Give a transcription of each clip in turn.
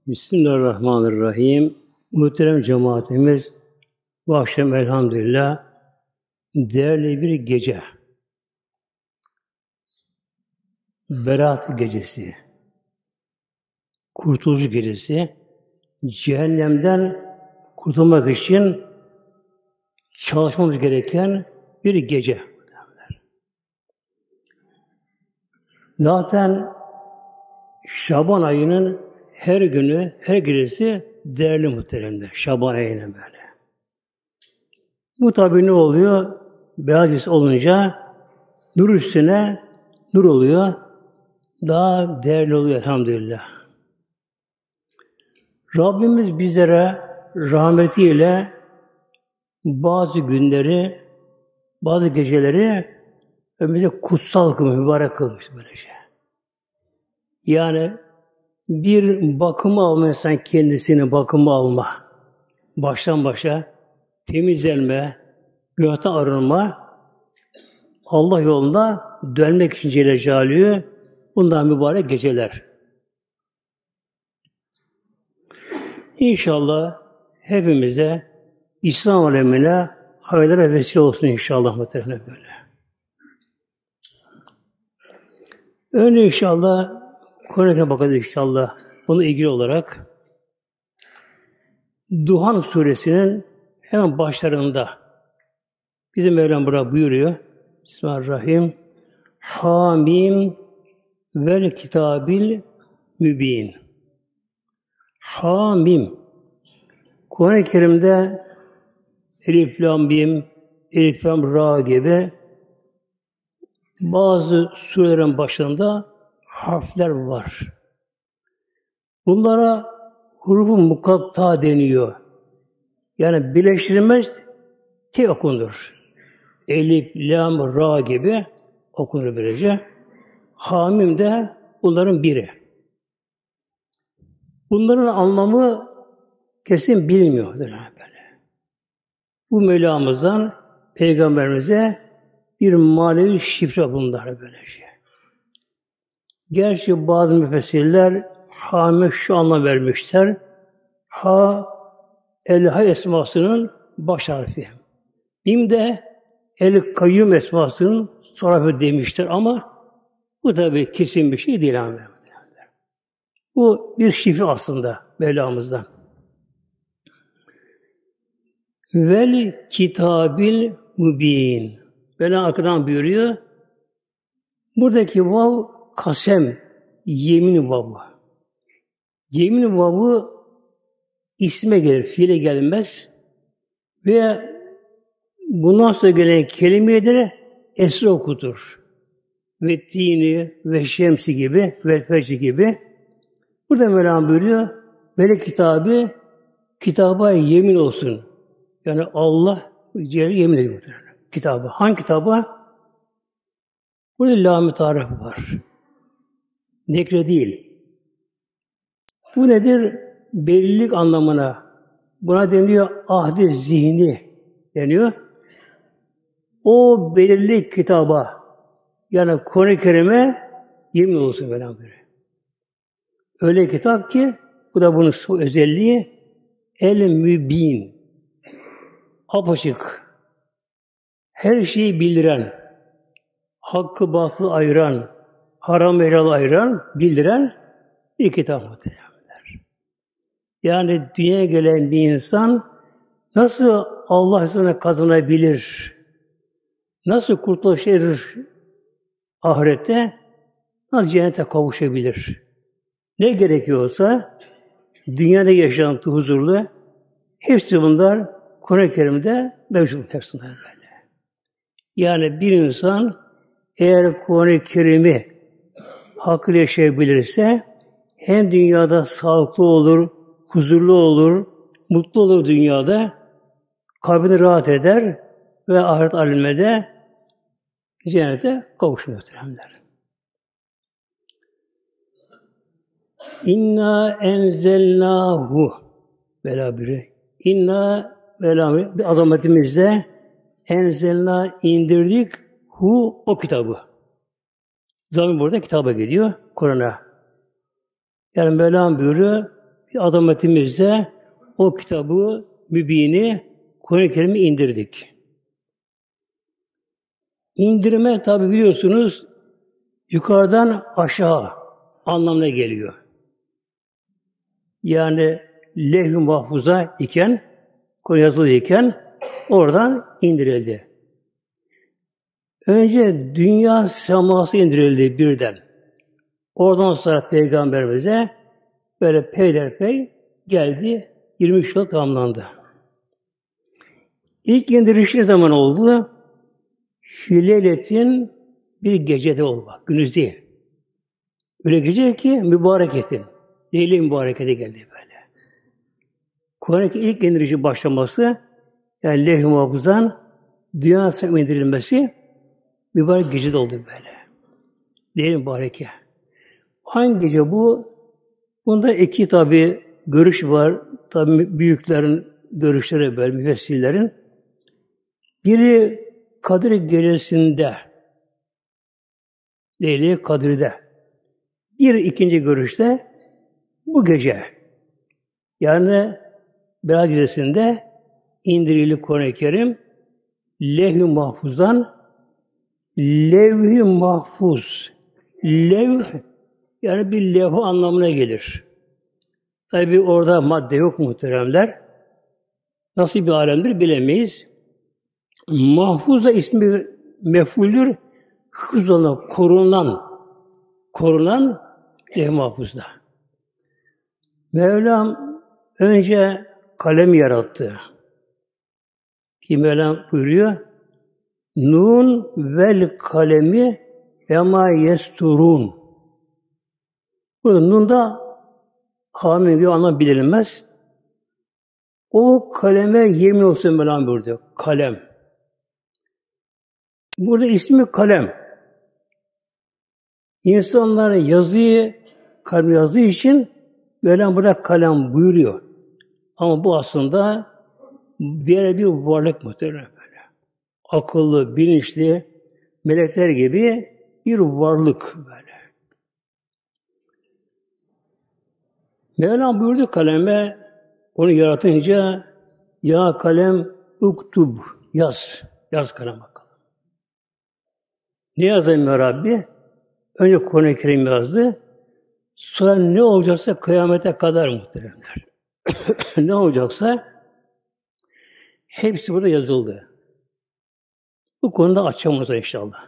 Bismillahirrahmanirrahim. Muhterem cemaatimiz, bu akşam elhamdülillah değerli bir gece. Berat gecesi. Kurtuluş gecesi. Cehennemden kurtulmak için çalışmamız gereken bir gece. Zaten Şaban ayının her günü, her gecesi değerli muhteremler. Şaban ayının böyle. Bu tabi ne oluyor? Beyaz gecesi olunca nur üstüne nur oluyor. Daha değerli oluyor elhamdülillah. Rabbimiz bizlere rahmetiyle bazı günleri, bazı geceleri bize kutsal kılmış, mübarek kılmış böylece. Yani bir bakımı alma insan kendisini bakımı alma. Baştan başa temizlenme, günahtan arınma, Allah yolunda dönmek için Celle Celaluhu bundan mübarek geceler. İnşallah hepimize İslam alemine hayırlara vesile olsun inşallah muhtemelen böyle. Önce inşallah Kur'an'a bakacağız inşallah. Bununla ilgili olarak Duhan suresinin hemen başlarında bizim Mevlam burada buyuruyor. Bismillahirrahmanirrahim. Hamim vel kitabil mübin. Hamim. Kur'an-ı Kerim'de Elif Lam Mim, Elif Lam Ra gibi bazı surelerin başında harfler var. Bunlara huruf-u mukatta deniyor. Yani birleştirilmez tek okunur. Elif, lam, ra gibi okunur böylece. Hamim de bunların biri. Bunların anlamı kesin bilmiyor böyle. Bu Mevlamızdan Peygamberimize bir manevi şifre bunlar böylece. Gerçi bazı müfessirler Ham'e şu anlam vermişler. Ha, El-Hay esmasının baş harfi. Mim de El-Kayyum esmasının son harfi demişler ama bu tabi kesin bir şey değil. Bu bir şifre aslında Mevlamızdan. Vel kitabil mübin. Mevlam arkadan buyuruyor. Buradaki vav kasem, yemin vavı. Yemin vavı isme gelir, fiile gelmez. Ve bundan sonra gelen kelimeleri esra okutur. Ve tini, ve şemsi gibi, ve fecri gibi. Burada Mevlam buyuruyor, böyle kitabı, kitaba yemin olsun. Yani Allah yemin ediyor. Kitabı. Hangi kitaba? Burada lam-ı tarif var. Nekre değil. Bu nedir? Bellilik anlamına. Buna deniliyor ahd-i zihni deniyor. O belirli kitaba yani Kur'an-ı Kerim'e yemin olsun böyle. Öyle kitap ki bu da bunun özelliği el-mübin. Apaçık. Her şeyi bildiren, hakkı batılı ayıran, haram helal ayıran, bildiren bir kitap muhtemelenler. Yani dünyaya gelen bir insan nasıl Allah üzerine kazanabilir, nasıl kurtuluş erir ahirette, nasıl cennete kavuşabilir. Ne gerekiyorsa dünyada yaşantı huzurlu, hepsi bunlar Kur'an-ı Kerim'de mevcut hepsinden böyle. Yani bir insan eğer Kur'an-ı Kerim'i hakkıyla yaşayabilirse hem dünyada sağlıklı olur, huzurlu olur, mutlu olur dünyada, kalbini rahat eder ve ahiret aleminde cennete kavuşur muhteremler. İnna enzelnahu belabire. İnna belabire bir azametimizle enzelna indirdik hu o kitabı. Zamin burada kitaba gidiyor Kur'an'a. Yani Mevlam buyuruyor azametimizle o kitabı mübini, Kur'an-ı Kerim'i indirdik. İndirme tabi biliyorsunuz yukarıdan aşağı anlamına geliyor. Yani levh-i mahfuza iken, Kur'an yazılı iken oradan indirildi. Önce dünya seması indirildi birden. Oradan sonra Peygamberimize böyle peyderpey geldi. 23 yıl tamamlandı. İlk indiriş ne zaman oldu? Hileletin bir gecede oldu. Bak, gündüz değil. Öyle gece ki mübareketin. Leyle-i mübarekete geldi böyle. Kur'an'ın ilk indirişi başlaması, yani levh-i mahfuzdan dünya semt indirilmesi mübarek gecede oldu böyle. Leyle-i mübareke. Hangi gece bu? Bunda iki tabi görüş var. Tabi büyüklerin görüşleri böyle, müfessirlerin. Biri Kadir Gecesi'nde, Leyle-i Kadir'de. Bir ikinci görüşte bu gece, yani Berat Gecesi'nde indirildi Kur'an-ı Kerim, levh-i mahfuzdan, levh-i mahfuz, levh, yani bir levh anlamına gelir. Tabi orada madde yok muhteremler. Nasıl bir alemdir bilemeyiz. Mahfuza ismi mef'uldür. Hıfzına korunan levh-i mahfuzda. Mevlam önce kalem yarattı. Ki Mevlam buyuruyor, Nun vel kalemi ve ma yesturun. Burada Nun'da hamim bir anlam bilinmez. O kaleme yemin olsun Mevlam buyuruyor. Kalem. Burada ismi kalem. İnsanlar yazıyı, kalem yazdığı için Mevlam burada kalem buyuruyor. Ama bu aslında diğer bir varlık muhtemelen böyle. Akıllı, bilinçli, melekler gibi bir varlık böyle. Mevlam buyurdu kaleme, onu yaratınca ya kalem uktub, yaz. Yaz kalem bakalım. Ne yazayım ya Rabbi? Önce Kur'an-ı Kerim yazdı. Sonra ne olacaksa kıyamete kadar muhteremler. Ne olacaksa hepsi burada yazıldı. Bu konuda açacağımız inşallah.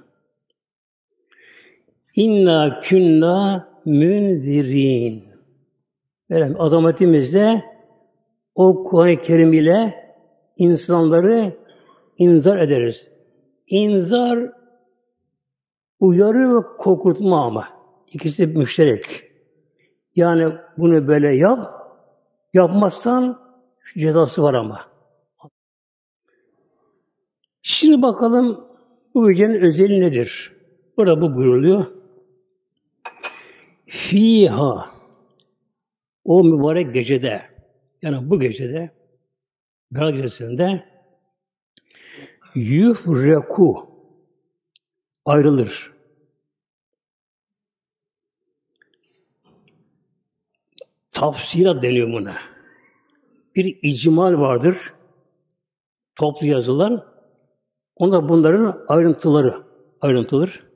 İnna künna münzirin. Böyle azametimizle o Kur'an-ı Kerim ile insanları inzar ederiz. İnzar uyarı ve korkutma ama. İkisi müşterek. Yani bunu böyle yap, yapmazsan cezası var ama. Şimdi bakalım bu gecenin özelliği nedir? Burada bu buyuruluyor. Fiha, o mübarek gecede, yani bu gecede, Berat Gecesi'nde yufreku, ayrılır. Tafsilat deniyor buna. Bir icmal vardır, toplu yazılan, onda bunların ayrıntılır.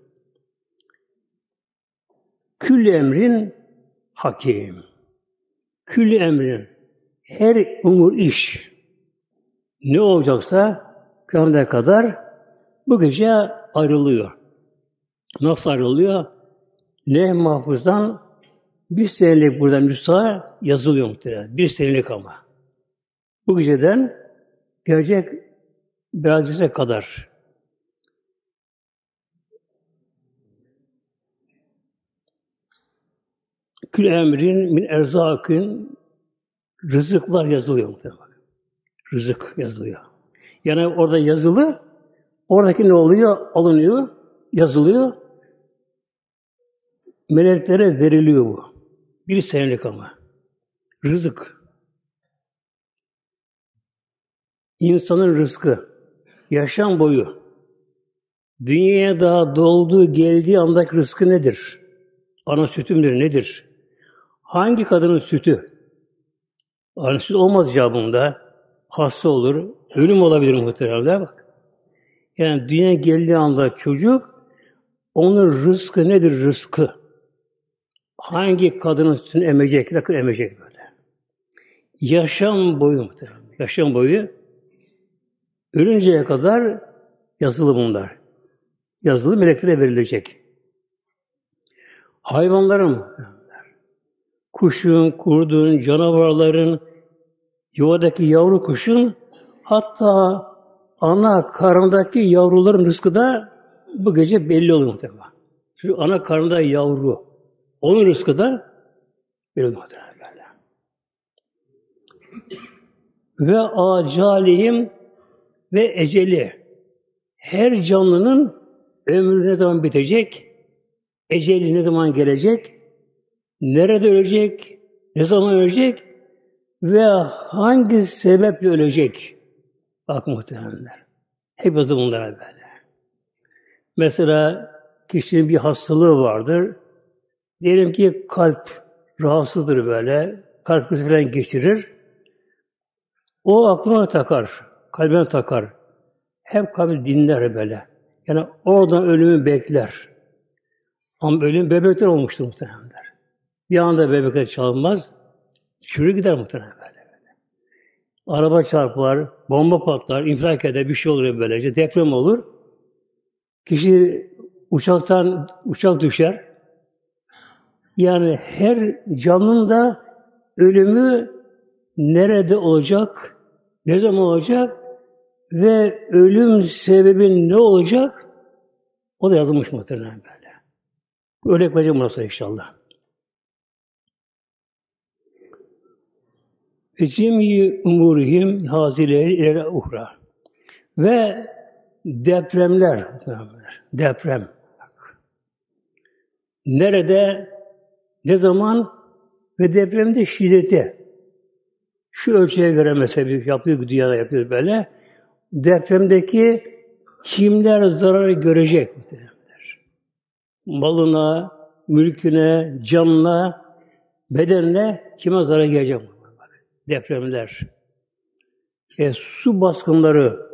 Külli emrin hakim. Külli emrin, her umur iş, ne olacaksa kıyamete kadar bu gece ayrılıyor. Nasıl ayrılıyor? Levh-i mahfuzdan bir senelik burada müsaade yazılıyor muhtemelen. Bir senelik ama. Bu geceden gelecek Berat Gecesi'ne kadar. Kül emrin min erzakın, rızıklar yazılıyor muhtemelen. Rızık yazılıyor. Yani orada yazılı, oradaki ne oluyor? Alınıyor, yazılıyor. Meleklere veriliyor bu. Bir senelik ama. Rızık. İnsanın rızkı. Yaşam boyu. Dünyaya daha doğduğu, geldiği andaki rızkı nedir? Ana sütü müdür, nedir? Hangi kadının sütü? Ansiz olmaz icabında. Hasta olur. Ölüm olabilir muhtemelen. Bak. Yani dünya geldiği anda çocuk onun rızkı nedir rızkı? Hangi kadının sütünü emecek, ne kadar emecek böyle. Yaşam boyu muhtemelen. Yaşam boyu ölünceye kadar yazılı bunlar. Yazılı meleklere verilecek. Hayvanların, kuşun, kurdun, canavarların, yuvadaki yavru kuşun, hatta ana karnındaki yavruların rızkı da bu gece belli olur muhtemelen. Çünkü ana karnında yavru. Onun rızkı da belli olur muhtemelen. Ve acalihim ve eceli. Her canlının ömrü ne zaman bitecek, eceli ne zaman gelecek, nerede ölecek, ne zaman ölecek ve hangi sebeple ölecek? Bak muhtemelenler. Hep yazı bunlara böyle. Mesela kişinin bir hastalığı vardır. Diyelim ki kalp rahatsızdır böyle. Kalp krizi falan geçirir. O aklına takar. Kalbine takar. Hep kalbi dinler böyle. Yani oradan ölümü bekler. Ama ölüm bebekler olmuştur muhtemelenler. Bir anda bebekler çalınmaz. Çürü gider muhtemelen böyle. Araba çarpar, bomba patlar, infilak eder, bir şey olur böylece. Deprem olur. Kişi uçak düşer. Yani her canlının da ölümü nerede olacak, ne zaman olacak ve ölüm sebebi ne olacak o da yazılmış muhtemelen böyle. Örnek vereceğim burası inşallah. Cemî umurihim hazileri ile uhra. Ve depremler. Deprem. Nerede, ne zaman ve depremde şiddeti. Şu ölçüye göre mesela yapıyor, dünyada yapıyor böyle. Depremdeki kimler zararı görecek? Malına, mülküne, canına, bedenine kime zarar gelecek? Depremler, su baskınları,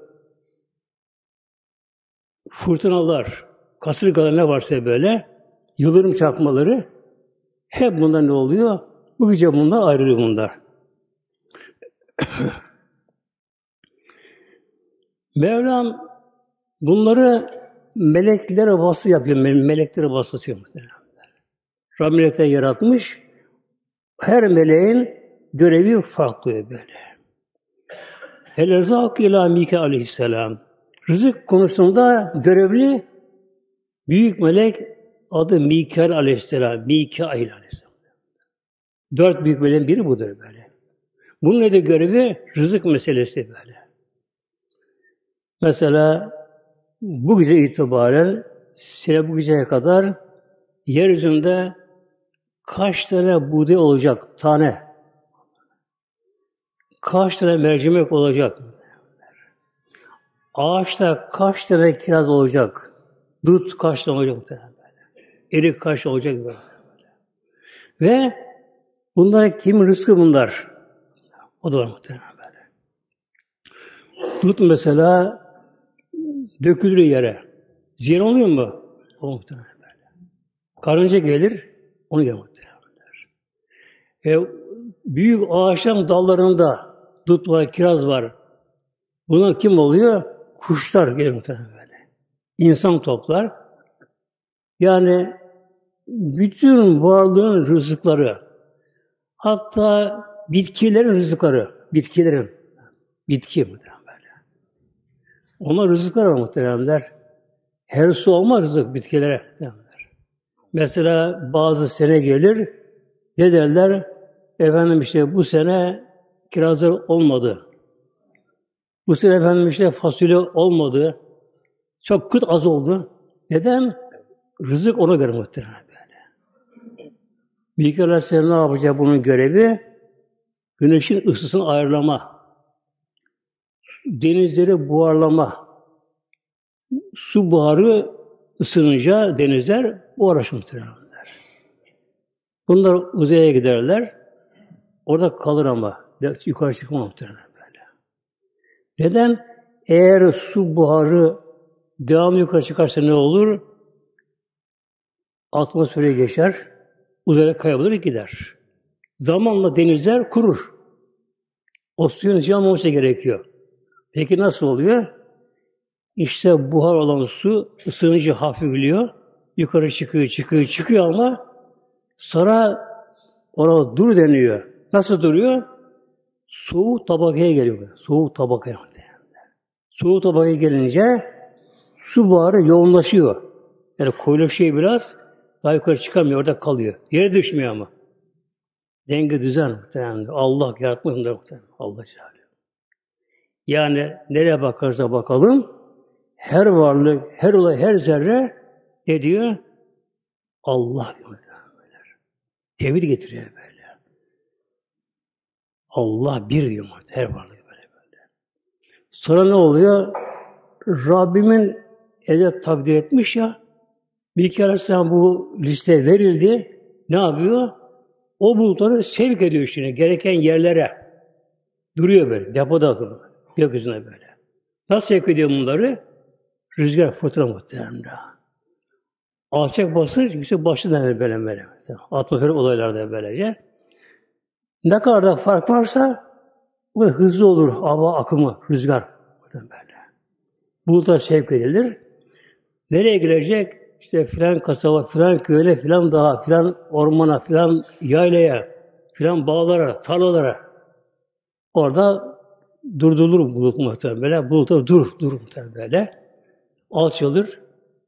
fırtınalar, kasırgalar ne varsa böyle, yıldırım çarpmaları, hep bunlar ne oluyor? Bu gece bunlar ayrılıyor bunlar. Mevlam bunları meleklere vasıta yapıyor. Meleklere vasıtası yapıyor. Rabbim melekleri yaratmış. Her meleğin görevi farklı böyle. El-Erzak ila Mikail aleyhisselam. Rızık konusunda görevli büyük melek adı Mikail aleyhisselam. Mikail aleyhisselam. 4 büyük meleğin biri budur böyle. Bunun ne de görevi? Rızık meselesi böyle. Mesela bu gece itibaren sene bu geceye kadar yeryüzünde kaç tane buğday olacak? Tane. Kaç tane mercimek olacak? Ağaçta kaç tane kiraz olacak? Dut kaç tane olacak muhtemelen böyle. Erik kaç tane olacak böyle. Ve bunlar kimin rızkı bunlar? O da var muhtemelen böyle. Dut mesela dökülür yere. Ziyan oluyor mu? O muhtemelen böyle. Karınca gelir, onu yer muhtemelen. Büyük ağaçların dallarında dut var, kiraz var. Bunlar kim oluyor? Kuşlar gelir muhtemelen böyle. İnsan toplar. Yani bütün varlığın rızıkları, hatta bitkilerin rızıkları, bitki muhtemelen böyle. Onlar rızıklar var muhtemelenler. Her su olmaz rızık bitkilere muhtemelenler. Mesela bazı sene gelir, ne derler? Efendim işte bu sene kirazlar olmadı. Bu sene efendim işte fasulye olmadı. Çok kıt az oldu. Neden? Rızık ona göre muhtemelen böyle. Mikail Aleyhisselam ne yapacak bunun görevi? Güneşin ısısını ayarlama. Denizleri buharlama. Su buharı ısınınca denizler buharlaşır muhtemelen. Bunlar uzaya giderler. Orada kalır ama. Yukarı çıkmam muhtemelen böyle. Neden? Eğer su buharı devamlı yukarı çıkarsa ne olur? Atmosfere geçer, uzaya kaybolur gider. Zamanla denizler kurur. O suyun ısı almaması gerekiyor. Peki nasıl oluyor? İşte buhar olan su ısınınca hafifliyor. Yukarı çıkıyor ama sonra orada dur deniyor. Nasıl duruyor? Soğuk tabakaya geliyor. Soğuk tabakaya. Soğuk tabakaya gelince su buharı yoğunlaşıyor. Yani koyulaşıyor biraz. Daha yukarı çıkamıyor. Orada kalıyor. Yere düşmüyor ama. Denge düzen muhtemelen. Allah yaratmış muhtemelen. Allah Celle. Yani nereye bakarsa bakalım her varlık, her olay, her zerre ne diyor? Allah diyor. Tevhid getiriyor böyle. Allah bir diyor her varlık böyle. Sonra ne oluyor? Rabbimin ede takdir etmiş ya, bir kere sen bu liste verildi, ne yapıyor? O bulutları sevk ediyor şimdi gereken yerlere. Duruyor böyle, depoda duruyor. Gökyüzüne böyle. Nasıl sevk ediyor bunları? Rüzgar, fırtına muhtemelen. Alçak basınç, yüksek basınç denir böyle. Atmosferik olaylarda böylece. Ne kadar da fark varsa bu kadar hızlı olur hava akımı, rüzgar. Böyle. Bulutlar sevk edilir. Nereye girecek? İşte filan kasaba, filan köyle, filan dağa, filan ormana, filan yaylaya, filan bağlara, tarlalara. Orada durdurulur bulut muhtemelen böyle. Bulutlar dur muhtemelen böyle. Alçalır.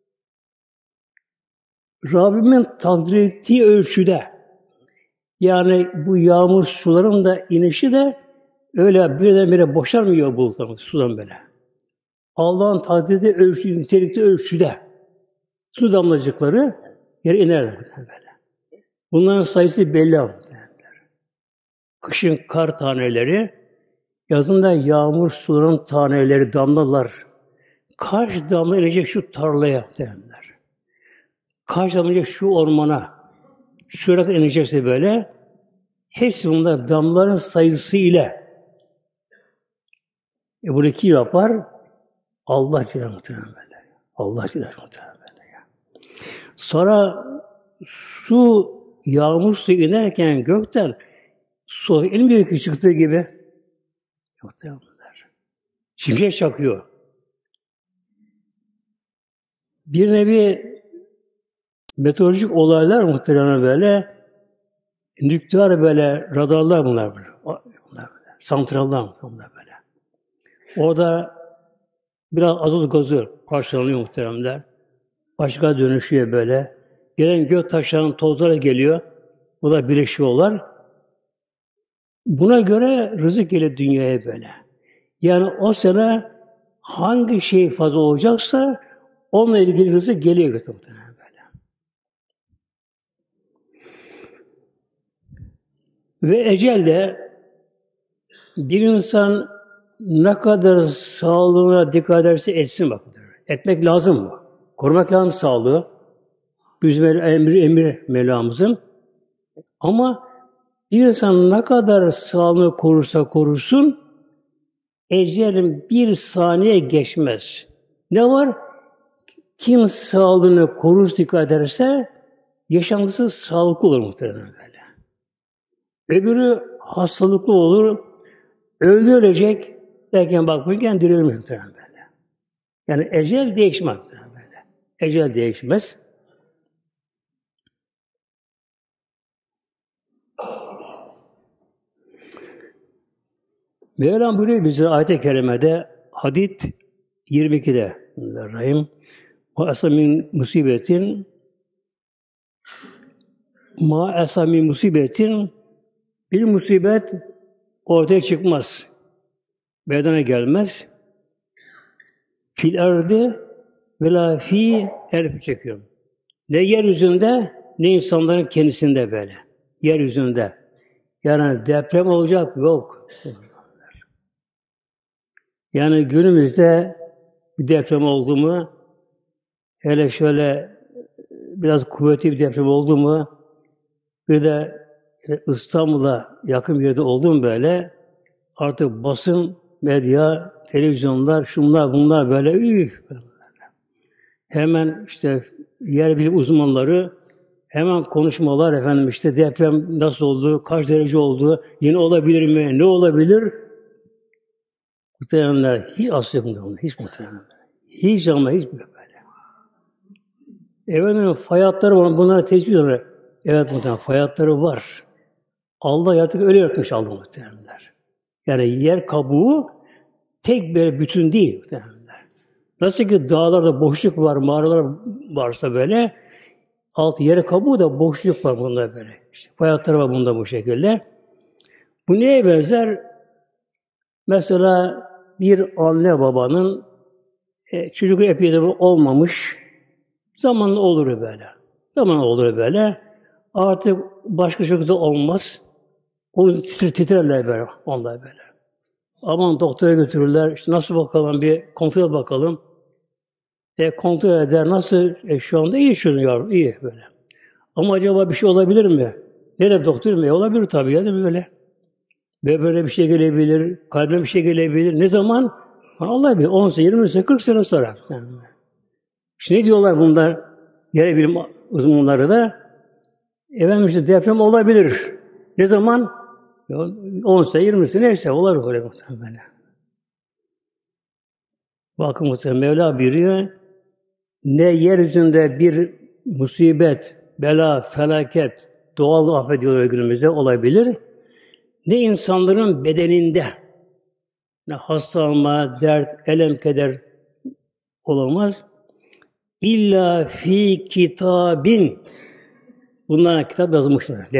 Rabbimin takdir ettiği ölçüde, yani bu yağmur suların da inişi de öyle birdenbire boşalmıyor bulutlar sudan böyle. Allah'ın takdir ettiği ölçü, nitelikli ölçüde su damlacıkları yere inerler böyle. Bunların sayısı belli ama. Kışın kar taneleri, yazın da yağmur suların taneleri, damlalar. Kaç damla inecek şu tarlaya derler. Kaç damla inecek şu ormana. Şuraya inecekse böyle. Hepsi bunlar damlaların sayısı ile. Bunu kim yapar? Allah Celle muhtemelen böyle. Allah Celle muhtemelen böyle. Sonra su, yağmur suyu inerken gökten su inmiyor ki çıktığı gibi. Muhtemelen bunlar. Şimşek çakıyor. Bir nevi meteorolojik olaylar muhtemelen böyle, nükleer böyle radarlar bunlar böyle. Santrallar bunlar böyle. Orada biraz azot gazı parçalanıyor muhteremler. Başka dönüşüyor böyle. Gelen gök taşlarının tozları geliyor. Bu da birleşiyorlar. Buna göre rızık geliyor dünyaya böyle. Yani o sene hangi şey fazla olacaksa onunla ilgili rızık geliyor muhtemelen böyle. Ve ecel de bir insan ne kadar sağlığına dikkat ederse etsin bakın. Etmek lazım mı? Korumak lazım sağlığı. Bizim emir Mevlamızın. Ama bir insan ne kadar sağlığını korursa korusun, ecelin bir saniye geçmez. Ne var? Kim sağlığını korur, dikkat ederse yaşantısı sağlıklı olur muhtemelen böyle. Öbürü hastalıklı olur, ölecek derken bakmayken dirilir muhtemelen böyle. Yani ecel değişmez muhtemelen böyle. Ecel değişmez. Mevlam buyuruyor bize ayet-i kerimede Hadid 22'de Rahim ve esamin musibetin ma esamin musibetin bir musibet ortaya çıkmaz. Bedene gelmez. Fil erdi ve la fi erf çekiyorum. Ne yeryüzünde ne insanların kendisinde böyle. Yeryüzünde. Yani deprem olacak yok. Yani günümüzde bir deprem oldu mu, hele şöyle biraz kuvvetli bir deprem oldu mu, bir de İstanbul'a yakın bir yerde oldu mu böyle, Artık basın, medya, televizyonlar, şunlar bunlar böyle hemen işte yer bilim uzmanları hemen konuşmalar efendim işte deprem nasıl oldu, kaç derece oldu, yine olabilir mi, ne olabilir? Muhtemelenler hiç aslı yok bunlar, hiç muhtemelen. Hiç ama hiç böyle. Efendim fay hatları var, bunlara tespit ediyorlar. Evet muhtemelen fay hatları var. Allah yaratık öyle yaratmış Allah muhtemelenler. Yani yer kabuğu tek bir bütün değil muhtemelenler. Nasıl ki dağlarda boşluk var, mağaralar varsa böyle, alt yer kabuğu da boşluk var bunda böyle. İşte fay hatları var bunda bu şekilde. Bu neye benzer? Mesela bir anne babanın çocuk epey olmamış, zamanla olur böyle. Zamanla olur böyle. Artık başka şekilde olmaz. O titrerler böyle, onlar böyle. Aman doktora götürürler, işte nasıl bakalım bir kontrol bakalım. Kontrol eder, nasıl? Şu anda iyi yavrum, iyi böyle. Ama acaba bir şey olabilir mi? Nerede doktor mu? Olabilir tabii ya, değil mi böyle? Ve böyle bir şey gelebilir, kalbine bir şey gelebilir. Ne zaman? Allah bilir, 10 sene, 20 sene, 40 sene sonra. Şimdi ne diyorlar bunlar? Yer bilim uzmanları da, efendim işte deprem olabilir. Ne zaman? 10 sene, 20 sene neyse olabilir böyle muhtemelen. Bakın muhtemelen Mevla buyuruyor, ne yeryüzünde bir musibet, bela, felaket, doğal afet diyorlar günümüzde olabilir, ne insanların bedeninde ne hastalanma, dert, elem, keder olamaz. İlla fi kitabin. Bunlara kitap yazılmışlar.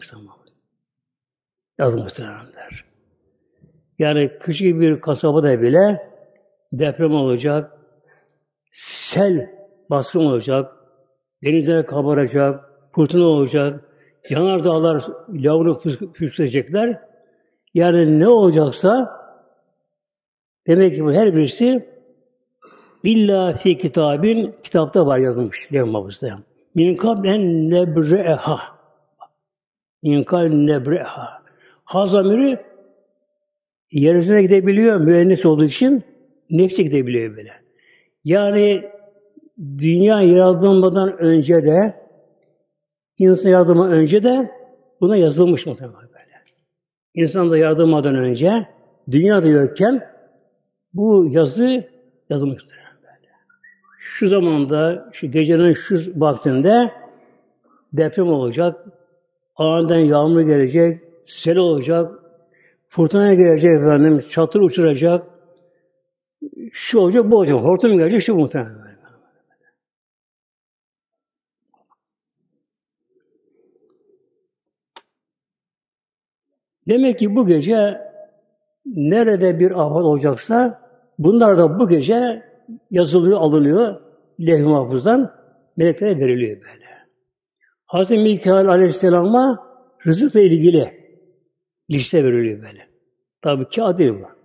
Yazılmışlar. Yani küçük bir kasabada bile deprem olacak, sel baskın olacak, denizler kabaracak, fırtına olacak, yanardağlar lavını püskürecekler. Yani ne olacaksa demek ki bu her birisi illa fi kitabin, kitapta var yazılmış Levh-i Mahfuz'da. Min kablen nebre'eha. Min kablen nebre'eha. Ha zamiri yeryüzüne gidebiliyor, müennis olduğu için nefse gidebiliyor böyle. Yani dünya yaratılmadan önce de, insan yaratılmadan önce de buna yazılmış muhtemelen böyle. İnsan da yaratılmadan önce, dünya da yokken bu yazı yazılmıştır. Böyle. Şu zamanda, şu gecenin şu vaktinde deprem olacak, aniden yağmur gelecek, sel olacak, fırtına gelecek efendim, çatır uçuracak, şu olacak, bu olacak, hortum gelecek, şu muhtemelen. Demek ki bu gece nerede bir afet olacaksa bunlar da bu gece yazılıyor, alınıyor Levh-i Mahfuz'dan meleklere veriliyor böyle. Hazreti Mikail Aleyhisselam'a rızıkla ilgili liste veriliyor böyle. Tabii kağıt değil bu.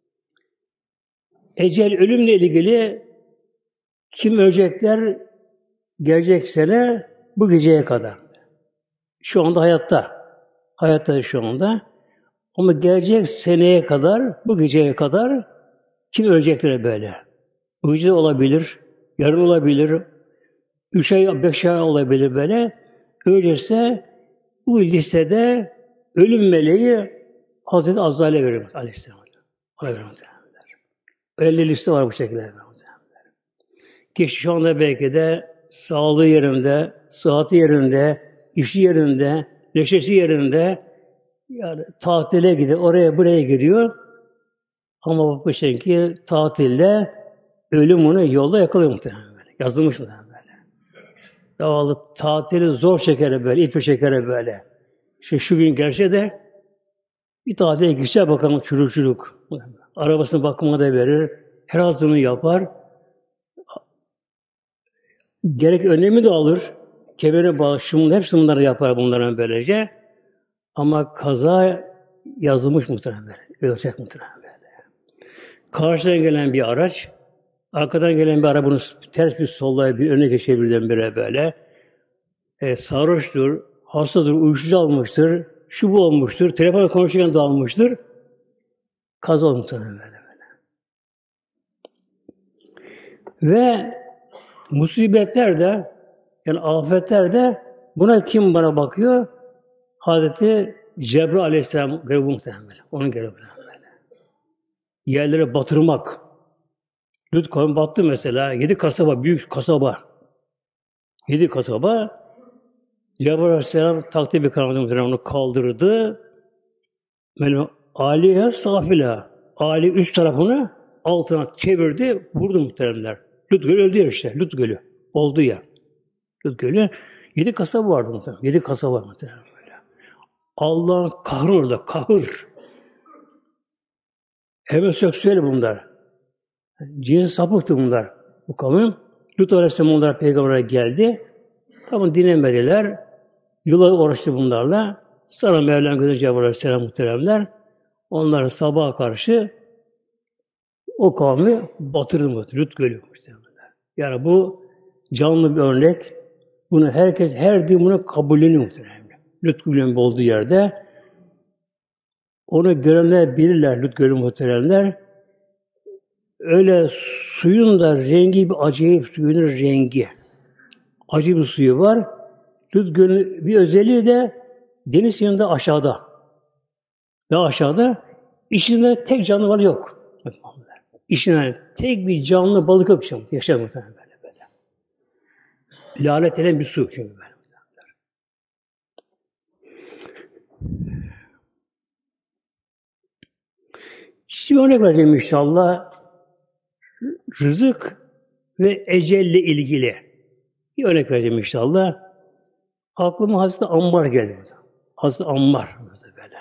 Ecel, ölümle ilgili kim ölecekler gelecek sene bu geceye kadar. Şu anda hayatta. Hayatta şu anda. Ama gelecek seneye kadar, bu geceye kadar kim ölecekler böyle? Bu gece olabilir, yarın olabilir, 3 ay, 5 ay olabilir böyle. Öyleyse bu listede ölüm meleği Hazreti Azrail'e verir Aleyhisselam. Ona verir. Öyle liste var bu şekilde. Kişi şu anda belki de sağlığı yerinde, sıhhati yerinde, işi yerinde, neşesi yerinde, yani tatile gidiyor, oraya buraya gidiyor. Ama bakmışsın ki tatilde ölüm onu yolda yakalıyor muhtemelen böyle. Yazılmış muhtemelen böyle. Zavallı tatili zor şekere böyle, ipi şekere böyle. İşte şu gün gelse de bir tatile gitse bakalım çürük. Arabasının bakımına da verir. Her hazırlığını yapar. Gerek önlemi de alır. Kemere bağlı, şunları, hepsi bunları yapar bunların böylece. Ama kaza yazılmış muhtemelen böyle. Ölecek muhtemelen böyle. Karşıdan gelen bir araç, arkadan gelen bir araba bunu ters bir sollaya bir öne geçebilir böyle. Sarhoştur, hastadır, uyuşturucu almıştır, şu bu olmuştur, telefonla konuşurken dağılmıştır. Kaza olmuş böyle. Ve musibetler de yani afetler de buna kim bana bakıyor? Hazreti Cebrail Aleyhisselam görevi muhtemelen. Onun görevi böyle. Yerlere batırmak. Lut kavmi battı mesela. 7 kasaba, büyük kasaba. 7 kasaba. Cebrail Aleyhisselam takdir bir kanadı onu kaldırdı. Yani Aliye safila. Ali üst tarafını altına çevirdi. Vurdu muhteremler. Lut Gölü öldü ya işte. Lut Gölü. Oldu ya. Lut Gölü. 7 kasaba vardı muhtemelen. 7 kasaba var muhtemelen böyle. Allah'ın kahrı orada. Kahır. Homoseksüel bunlar. Cins sapıktı bunlar. Bu kavim. Lut Aleyhisselam onlara peygamber'e geldi. Tamam dinlemediler. Yıllar uğraştı bunlarla. Sonra Mevlam Gözü Cebrail Aleyhisselam muhteremler. Onları sabaha karşı o kavmi batırdı muhteremler. Lut Gölü muhteremler. Yani bu canlı bir örnek. Bunu herkes, her din bunu kabulleniyor muhteremler. Lut Gölü'nün olduğu yerde onu görenler bilirler Lut Gölü muhteremler. Öyle suyun da rengi bir acayip, suyun rengi. Acı bir suyu var. Lut Gölü bir özelliği de deniz yanında aşağıda. Daha aşağıda içinde tek canlı balık yok. İçinde tek bir canlı balık yok. Yaşar muhtemelen böyle. Lanet eden bir su çünkü böyle. Şimdi bir örnek vereceğim inşallah. Rızık ve ecelle ilgili. Bir örnek vereceğim inşallah. Aklıma Hazreti Ammar geldi. Hazreti Ammar böyle.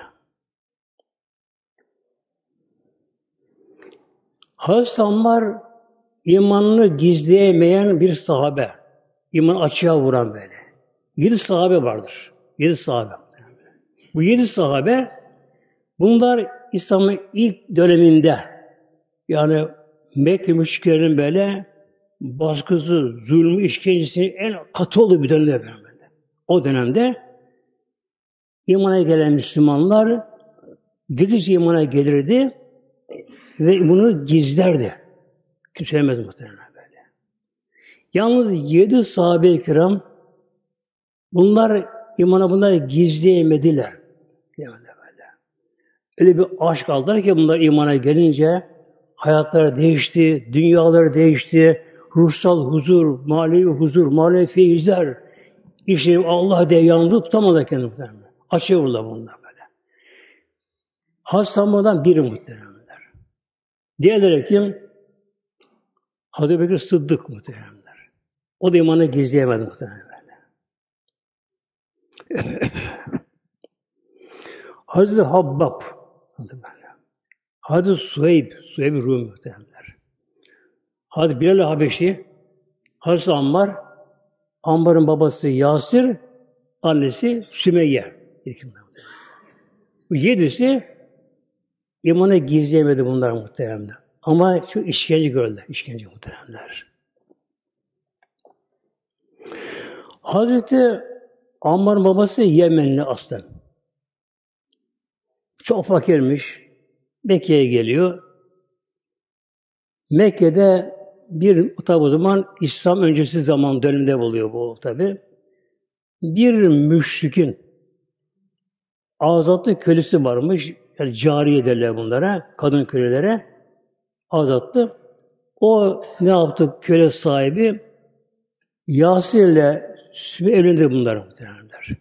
Hazreti Ammar imanını gizleyemeyen bir sahabe. İman açığa vuran böyle. 7 sahabe vardır. 7 sahabe. Bu 7 sahabe bunlar İslam'ın ilk döneminde yani Mekke müşriklerinin böyle baskısı, zulmü, işkencesinin en katı olduğu bir dönemde böyle. O dönemde imana gelen Müslümanlar gizlice imana gelirdi ve bunu gizlerdi. Kimse söylemez muhtemelen böyle. Yalnız 7 sahabe-i kiram bunlar bunları gizleyemediler. Böyle. Öyle bir aşk aldılar ki bunlar imana gelince hayatları değişti, dünyaları değişti, ruhsal huzur, manevi feyizler, işte Allah diye yandı tutamadı kendini muhtemelen. Açığa vurdular bunlar böyle. Hastalanmadan biri muhteremler. Diğerleri kim? Hazreti Bekir Sıddık muhteremler. O da imanı gizleyemedi muhteremler. Hazreti Habbab, Hazreti Suheyb Rumi muhteremler. Hazreti Bilal Habeşi, Hazreti Ammar, Ammar'ın babası Yasir, annesi Sümeyye. Bu 7'si imanı gizleyemedi bunlar muhteremler. Ama çok işkence gördüler, işkence muhteremler. Hazreti Ammar'ın babası Yemenli aslen. Çok fakirmiş. Mekke'ye geliyor. Mekke'de tabi o zaman İslam öncesi zaman döneminde oluyor bu tabi. Bir müşrikin azatlı kölesi varmış. Yani cariye derler bunlara. Kadın kölelere. Azatlı. O ne yaptı köle sahibi? Yasir'le evlendir bunları muhtemelenler.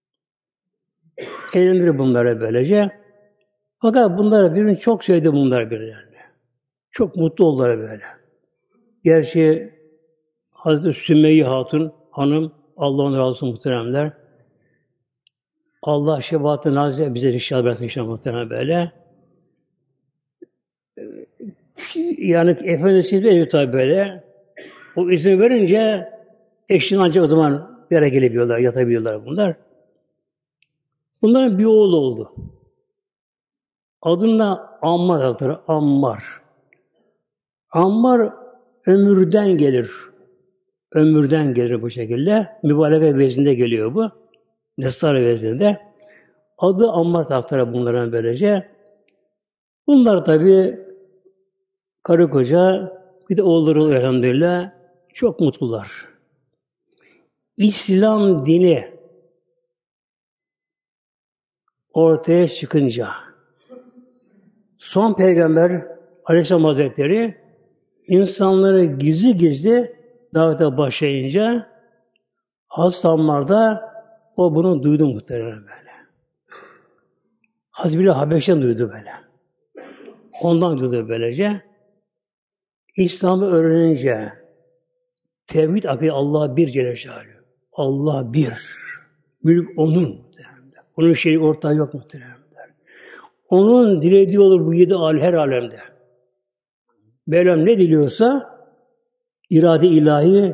Evlendir bunlara böylece. Fakat bunlara birini çok sevdi bunlar birilerini. Çok mutlu oldular böyle. Gerçi Hazreti Sümeyye Hatun hanım, Allah'ın razı olsun muhteremler. Allah şefaatine nazire bize inşallah versin inşallah muhterem böyle. Yani Efendimiz de tabi böyle. O izin verince eşin ancak o zaman bir yere gelebiliyorlar, yatabiliyorlar bunlar. Bunların bir oğlu oldu. Adına Ammar adları, Ammar. Ammar ömürden gelir. Ömürden gelir bu şekilde. Mübareke vezinde geliyor bu. Nesar vezinde. Adı Ammar taktara bunların böylece. Bunlar tabii karı koca, bir de oğulları oluyor elhamdülillah. Çok mutlular. İslam dini ortaya çıkınca son peygamber Aleyhisselam Hazretleri insanları gizli gizli davete başlayınca Hasanlar'da o bunu duydu muhtemelen böyle. Hazbili Habeş'ten duydu böyle. Ondan duydu böylece. İslam'ı öğrenince tevhid akide Allah bir Celle Celaluhu. Allah bir. Mülk onun. Onun şeyi ortağı yok muhtemelen. Onun dilediği olur bu yedi her alemde. Mevlam ne diliyorsa irade ilahi,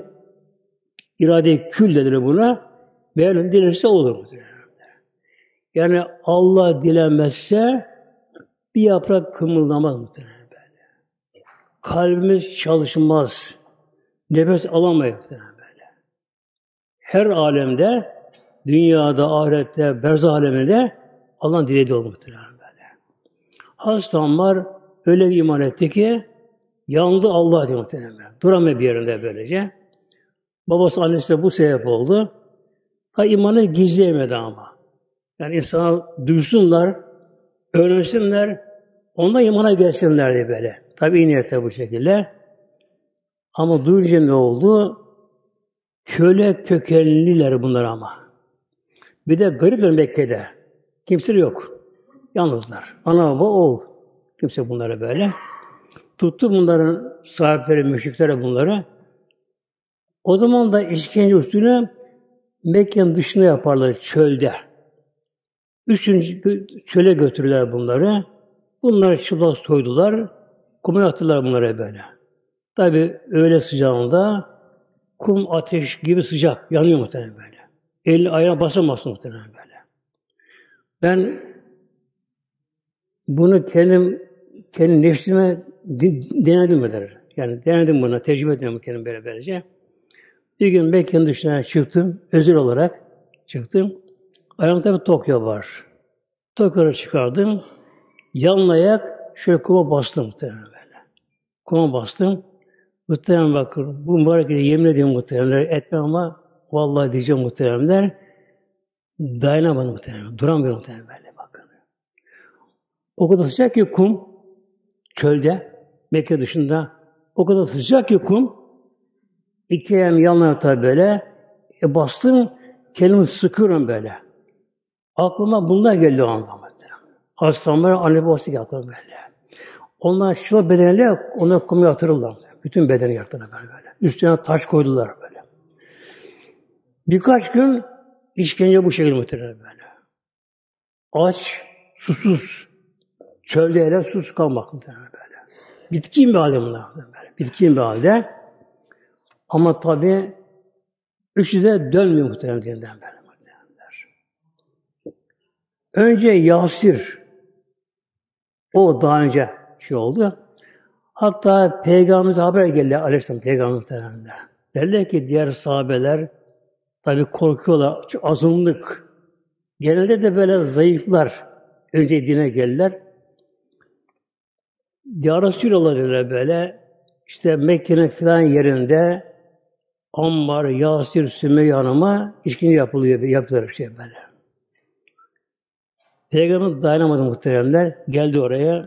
irade kül dediler buna. Mevlam dilerse olur muhtemelen. Yani Allah dilemezse bir yaprak kımıldamaz muhtemelen böyle. Kalbimiz çalışmaz. Nefes alamayız muhtemelen böyle. Her alemde, dünyada, ahirette, berzah aleminde Allah'ın dilediği olur muhtemelen böyle. Hastanlar öyle bir iman etti ki yandı Allah diye muhtemelen. Duramıyor bir yerinde böylece. Babası annesi de bu sebep oldu. Ha imanı gizleyemedi ama. Yani insanlar duysunlar, öğrensinler, ondan imana gelsinler diye böyle. Tabi iyi niyetle bu şekilde. Ama duyunca ne oldu? Köle kökenliler bunlar ama. Bir de garipler Mekke'de. Kimse yok. Yalnızlar. Ana baba oğul. Kimse bunlara böyle. Tuttu bunların sahipleri, müşriklere bunları. O zaman da işkence usulü Mekke'nin dışına yaparlar çölde. Üçüncü çöle götürürler bunları. Bunları çıplak soydular. Kuma attılar bunlara böyle. Tabi öğle sıcağında kum ateş gibi sıcak. Yanıyor muhtemelen böyle. Elini ayağına basamazsın muhtemelen böyle. Ben bunu kendi nefsime denedim der. Yani denedim bunu, tecrübe ettim kendim böylece. Bir gün Mekke'nin dışına çıktım, özel olarak çıktım. Ayağımda tabii Tokyo var. Tokyo'yu çıkardım. Yanlayak şöyle kuma bastım muhtemelen böyle. Kuma bastım. Muhtemelen bakın, bu mübarek yemin ediyorum muhtemelen etmem ama vallahi diyeceğim muhtemelen dayanamadım muhtemelen. Duramıyorum muhtemelen böyle bakın. O kadar sıcak ki kum çölde, Mekke dışında o kadar sıcak ki kum iki ayağım yanına tabi böyle bastım, kendimi sıkıyorum böyle. Aklıma bunlar geldi o anda. Hastaneler anne babası yatırır böyle. Onlar şu bedeniyle onları kumya yatırırlar. Bütün bedeni yatırırlar böyle. Üstüne taş koydular böyle. Birkaç gün işkence bu şekilde muhtemelen böyle. Aç, susuz. Çölde hele susuz kalmak muhtemelen böyle. Bitkin bir halde bunlar böyle. Bitkin bir halde. Ama tabii üçü de dönmüyor muhtemelen dininden böyle. Önce Yasir, o daha önce oldu. Hatta Peygamberimize haber geldi Aleyhisselam Peygamber muhtemelen. Derler ki diğer sahabeler tabii korkuyorlar. Çok azınlık. Genelde de böyle zayıflar. Önce dine gelirler. Ya Resulallah dediler böyle. İşte Mekke'nin filan yerinde Ammar, Yasir, Sümeyye Hanım'a işkence yapıyorlar bir şey böyle. Peygamber dayanamadı muhteremler. Geldi oraya.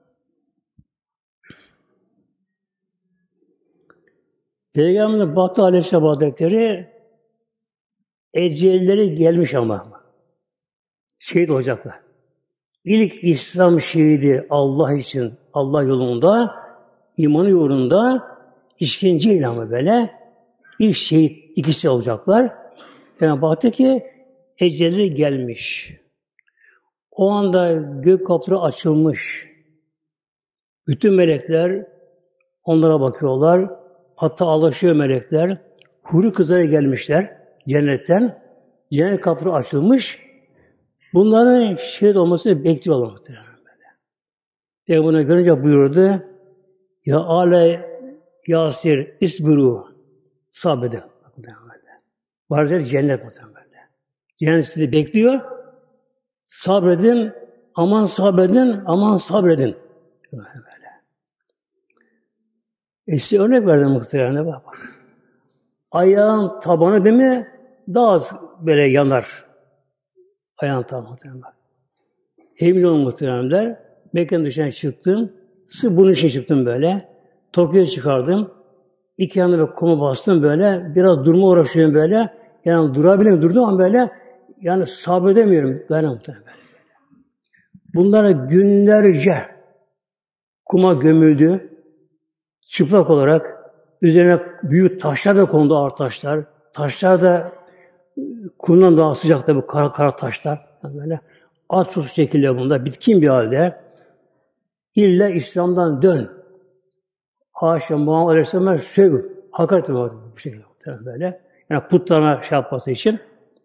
Peygamber baktı Aleyhisselam Hazretleri ecelleri gelmiş ama. Şehit olacaklar. İlk İslam şehidi Allah için, Allah yolunda, imanı yolunda işkenceyle ama böyle ilk şehit ikisi olacaklar. Yani baktı ki ecelleri gelmiş. O anda gök kapıları açılmış. Bütün melekler onlara bakıyorlar. Hatta alışıyor melekler. Huri kızlara gelmişler cennetten. Cennet kapıları açılmış. Bunların şehit olmasını bekliyorlar muhtemelen böyle. Peygamber görünce buyurdu. Ya ale Yasir isbiru sabredin. Vardır cennet muhtemelen. Cennet sizi bekliyor. Sabredin, aman sabredin, aman sabredin. Böyle. Size örnek verdim muhtemelen. Bak. Ayağın tabanı değil mi? Daha az böyle yanar. Ayağın tabanı muhtemelen. Emin olun muhteremler. Mekke'nin dışına çıktım. Sırf bunun için çıktım böyle. Tokyo'ya çıkardım. İki yanına böyle kuma bastım böyle. Biraz durma uğraşıyorum böyle. Yani durabilirim. Durdum ama böyle yani sabredemiyorum. Dayanamam muhtemelen. Bunlara günlerce kuma gömüldü. Çıplak olarak üzerine büyük taşlar da kondu, ağır taşlar. Taşlar da kumdan daha sıcak tabii, kara taşlar. Yani böyle at sus şekilde bunda, bitkin bir halde. İlle İslam'dan dön. Haşa Muhammed Aleyhisselam'a söv. Hakaret vardı bu şekilde böyle. Yani putlarına şey yapması için.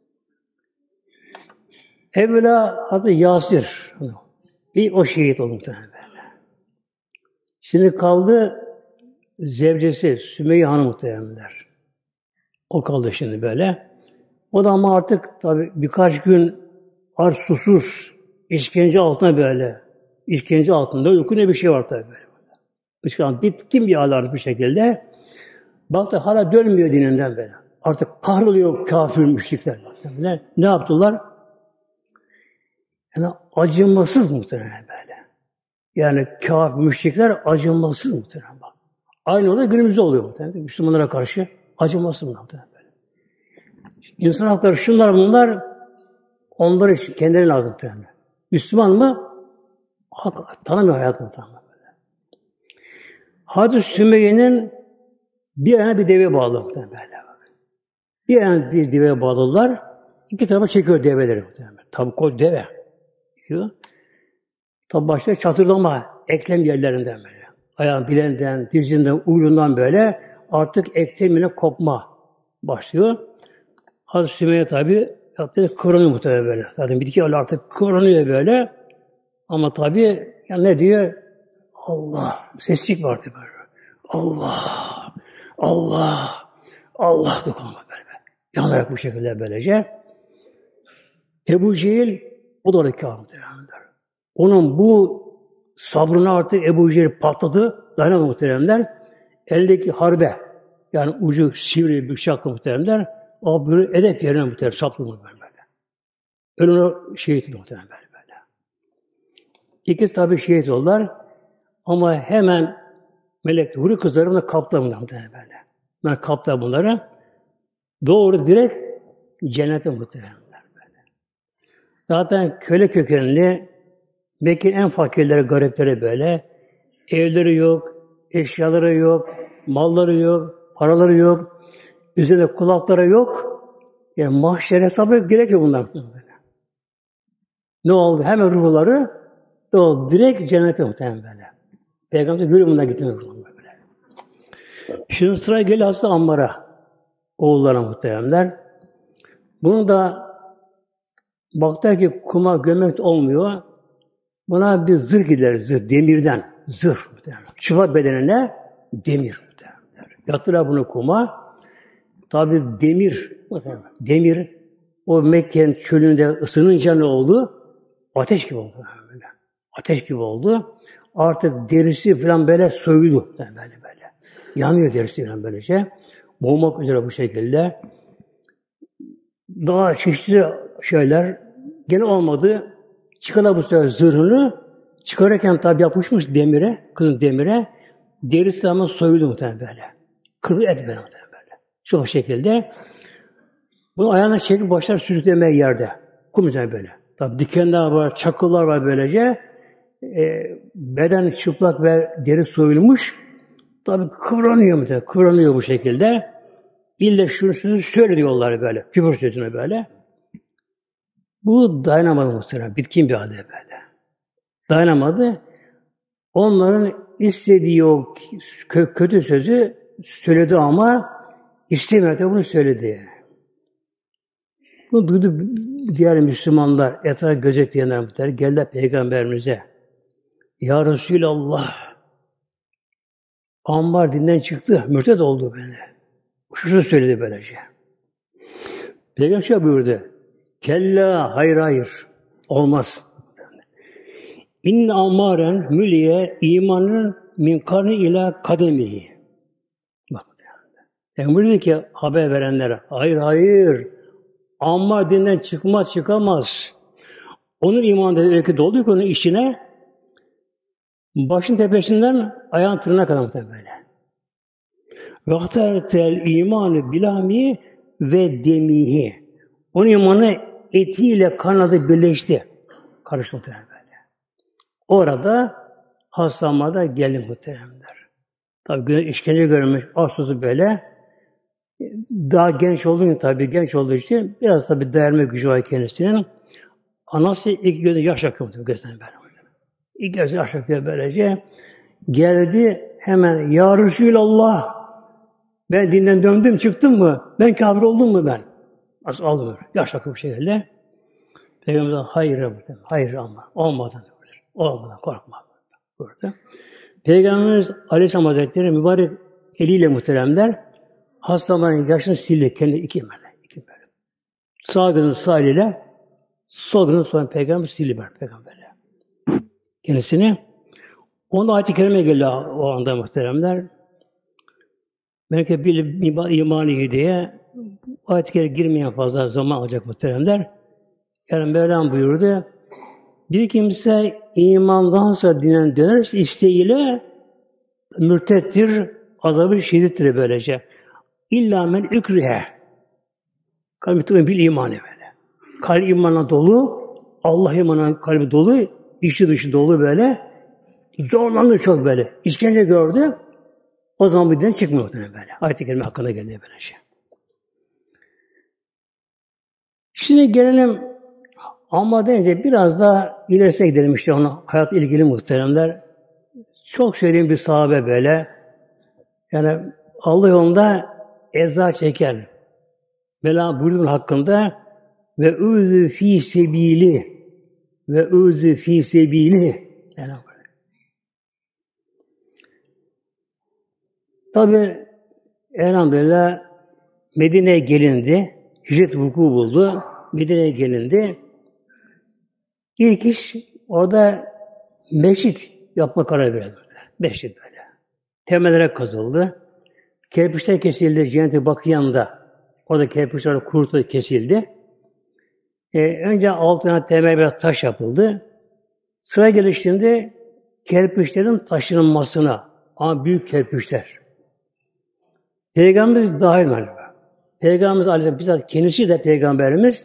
Evvela adı Yasir. Bir o şehit oldu muhtemelen böyle. Şimdi kaldı zevcesi Sümeyye Hanım muhtemelenler. O kaldı şimdi böyle. O da ama artık tabii birkaç gün aç susuz, işkence altında böyle. İşkence altında uyku ne bir şey var tabii böyle. Işkence bitkin bir hal bir şekilde. Baktı hala dönmüyor dininden böyle. Artık kahroluyor kafir müşrikler. Ne yaptılar? Yani acımasız muhtemelen böyle. Yani kafir müşrikler acımasız muhtemelen bak. Aynı olay günümüzde oluyor muhtemelen. Müslümanlara karşı acımasız muhtemelen böyle. İnsan hakları şunlar bunlar, onlar için kendileri lazım muhtemelen. Müslüman mı? Hak tanımıyor hayatını muhtemelen böyle. Hazreti Sümeyye'nin bir ayağına bir deve bağlı muhtemelen böyle bak. Bir ayağına bir deve bağladılar. İki tarafa çekiyor develeri muhtemelen. Tabii koy deve. Tabi başta çatırdama, eklem yerlerinden böyle. Ayağın bileğinden, dizinden, ucundan böyle artık eklemine kopma başlıyor. Hazreti Sümeyye tabi yaptığı kıvranıyor muhtemelen böyle. Zaten bitki öyle artık kıvranıyor böyle. Ama tabi yani ne diyor? Allah. Sesçik var diyor böyle. Allah. Allah. Allah dokunma böyle. Yanarak bu şekilde böylece. Ebu Cehil o da orada kâhımdır. Onun bu sabrına artık Ebu Cehil patladı. Dayanamadı muhteremler. Eldeki harbe, yani ucu sivri bir bıçakla muhteremler, o böyle edep yerine muhterem saplı böyle. Ölümüne şehit oldu muhterem böyle. İkisi tabi şehit oldular. Ama hemen melek huri kızları bunları kaptılar muhterem böyle. Bunlar kaptılar bunları. Doğru direkt cennete muhteremler böyle. Zaten köle kökenli Mekke'nin en fakirleri, garipleri böyle. Evleri yok, eşyaları yok, malları yok, paraları yok, üzerinde kulakları yok. Yani mahşer hesabı gerek yok bunlar. Ne oldu? Hemen ruhları o direkt cennete muhtemelen böyle. Peygamber böyle bundan gitti böyle. Şimdi sıra geliyor Hazreti Ammar'a. Oğullarına muhtemelenler. Bunu da baktılar ki kuma gömmek olmuyor. Buna bir zırh gider, zırh, demirden, zırh muhtemelen. Çıplak bedenine demir muhtemelen. Yattılar bunu kuma. Tabi demir, o Mekke'nin çölünde ısınınca ne oldu? Ateş gibi oldu. Böyle. Ateş gibi oldu. Artık derisi falan böyle soyuldu. Böyle. Yanıyor derisi falan böylece. Boğmak üzere bu şekilde. Daha çeşitli şeyler gene olmadı. Çıkarlar bu sefer zırhını. Çıkarırken tabi yapışmış demire, kızın demire. Derisi ama soyuldu muhtemelen böyle. Kırık et böyle muhtemelen böyle. Şu şekilde. Bunu ayağına çekip başlar sürüklemeye yerde. Kum üzerine böyle. Tabi dikenler var, çakıllar var böylece. Beden çıplak ve deri soyulmuş. Tabi kıvranıyor muhtemelen. Kıvranıyor bu şekilde. İlle şunu söyle diyorlar böyle. Küfür sözüne böyle. Bu dayanamadı muhtemelen. Bitkin bir halde böyle. Dayanamadı. Onların istediği o kötü sözü söyledi ama istemedi bunu söyledi. Bunu duydu diğer Müslümanlar, etrafa gözetleyenler muhtemelen geldiler Peygamberimize. Ya Resulallah, Ammar dinden çıktı, mürted oldu böyle. Şu söyledi böylece. Peygamber buyurdu. Kella, hayır, olmaz. İnne amaren müliye imanın min karni ila kademihi. Bak. Emir dedi ki haber verenlere, hayır hayır, Ammar dinden çıkamaz. Onun imanı dedi, belki doldu ki onun işine, başın tepesinden ayağın tırnağına kadar muhtemelen böyle. Vaktertel imanı bilami ve demihi. Onun imanı etiyle kanadı birleşti. Karıştı muhtemelen böyle. Orada hastalamada geldi muhteremler. Tabii güneş işkence görmüş, Ağustos'u böyle. Daha genç olduğu tabii genç olduğu için biraz tabii dayanma gücü var kendisinin. Anası iki gözü yaş akıyor gözden böyle. İki gözü yaş akıyor böylece. Geldi hemen ya Resulallah, ben dinden döndüm çıktım mı? Ben kafir oldum mu ben? Nasıl aldım? Yaş akıyor bu şekilde. Peygamber'den hayır ama olmadan olmadan korkma burada. Peygamberimiz Aleyhisselam Hazretleri mübarek eliyle muhteremler hastaların yaşını sildi kendi iki böyle. Sağ gözün sağ eliyle sol gözün sol Peygamber sildi Peygamberle. Kendisini onu ayet-i kerime geliyor o anda muhteremler. Belki bir imanı diye ayet-i kerime girmeyen fazla zaman alacak muhteremler. Yani Mevlam buyurdu. Bir kimse imandan sonra dinen dönerse isteğiyle mürtettir, azabı şiddettir böylece. İlla men ükrihe. Kalbi bil imanı böyle. Kalbi imanla dolu, Allah imanla kalbi dolu, içi dışı dolu böyle. Zorlandı çok böyle. İşkence gördü. O zaman bir dinden çıkmıyor böyle. Ayet-i kerime hakkında geldi böyle şey. Şimdi gelelim ama deyince biraz daha ilerisine gidelim işte ona. Hayat ilgili muhteremler. Çok söylediğim bir sahabe böyle. Yani Allah yolunda eza çeken. Mevla buyurduğun hakkında ve üzü fi sebili ve üzü fi sebili. Yani tabi elhamdülillah Medine'ye gelindi. Hicret vuku buldu. Medine'ye gelindi. İlk iş orada mescit yapma kararı verildi. Mescit böyle. Temellere kazıldı. Kerpiçler kesildi. Cennet-i Bakıyan'da. Orada kerpiçler kurutuldu, kesildi. Önce altına temel biraz taş yapıldı. Sıra geliştiğinde kerpiçlerin taşınmasına, ama büyük kerpiçler. Peygamberimiz dahil mi? Peygamberimiz Aleyhisselam bizzat kendisi de Peygamberimiz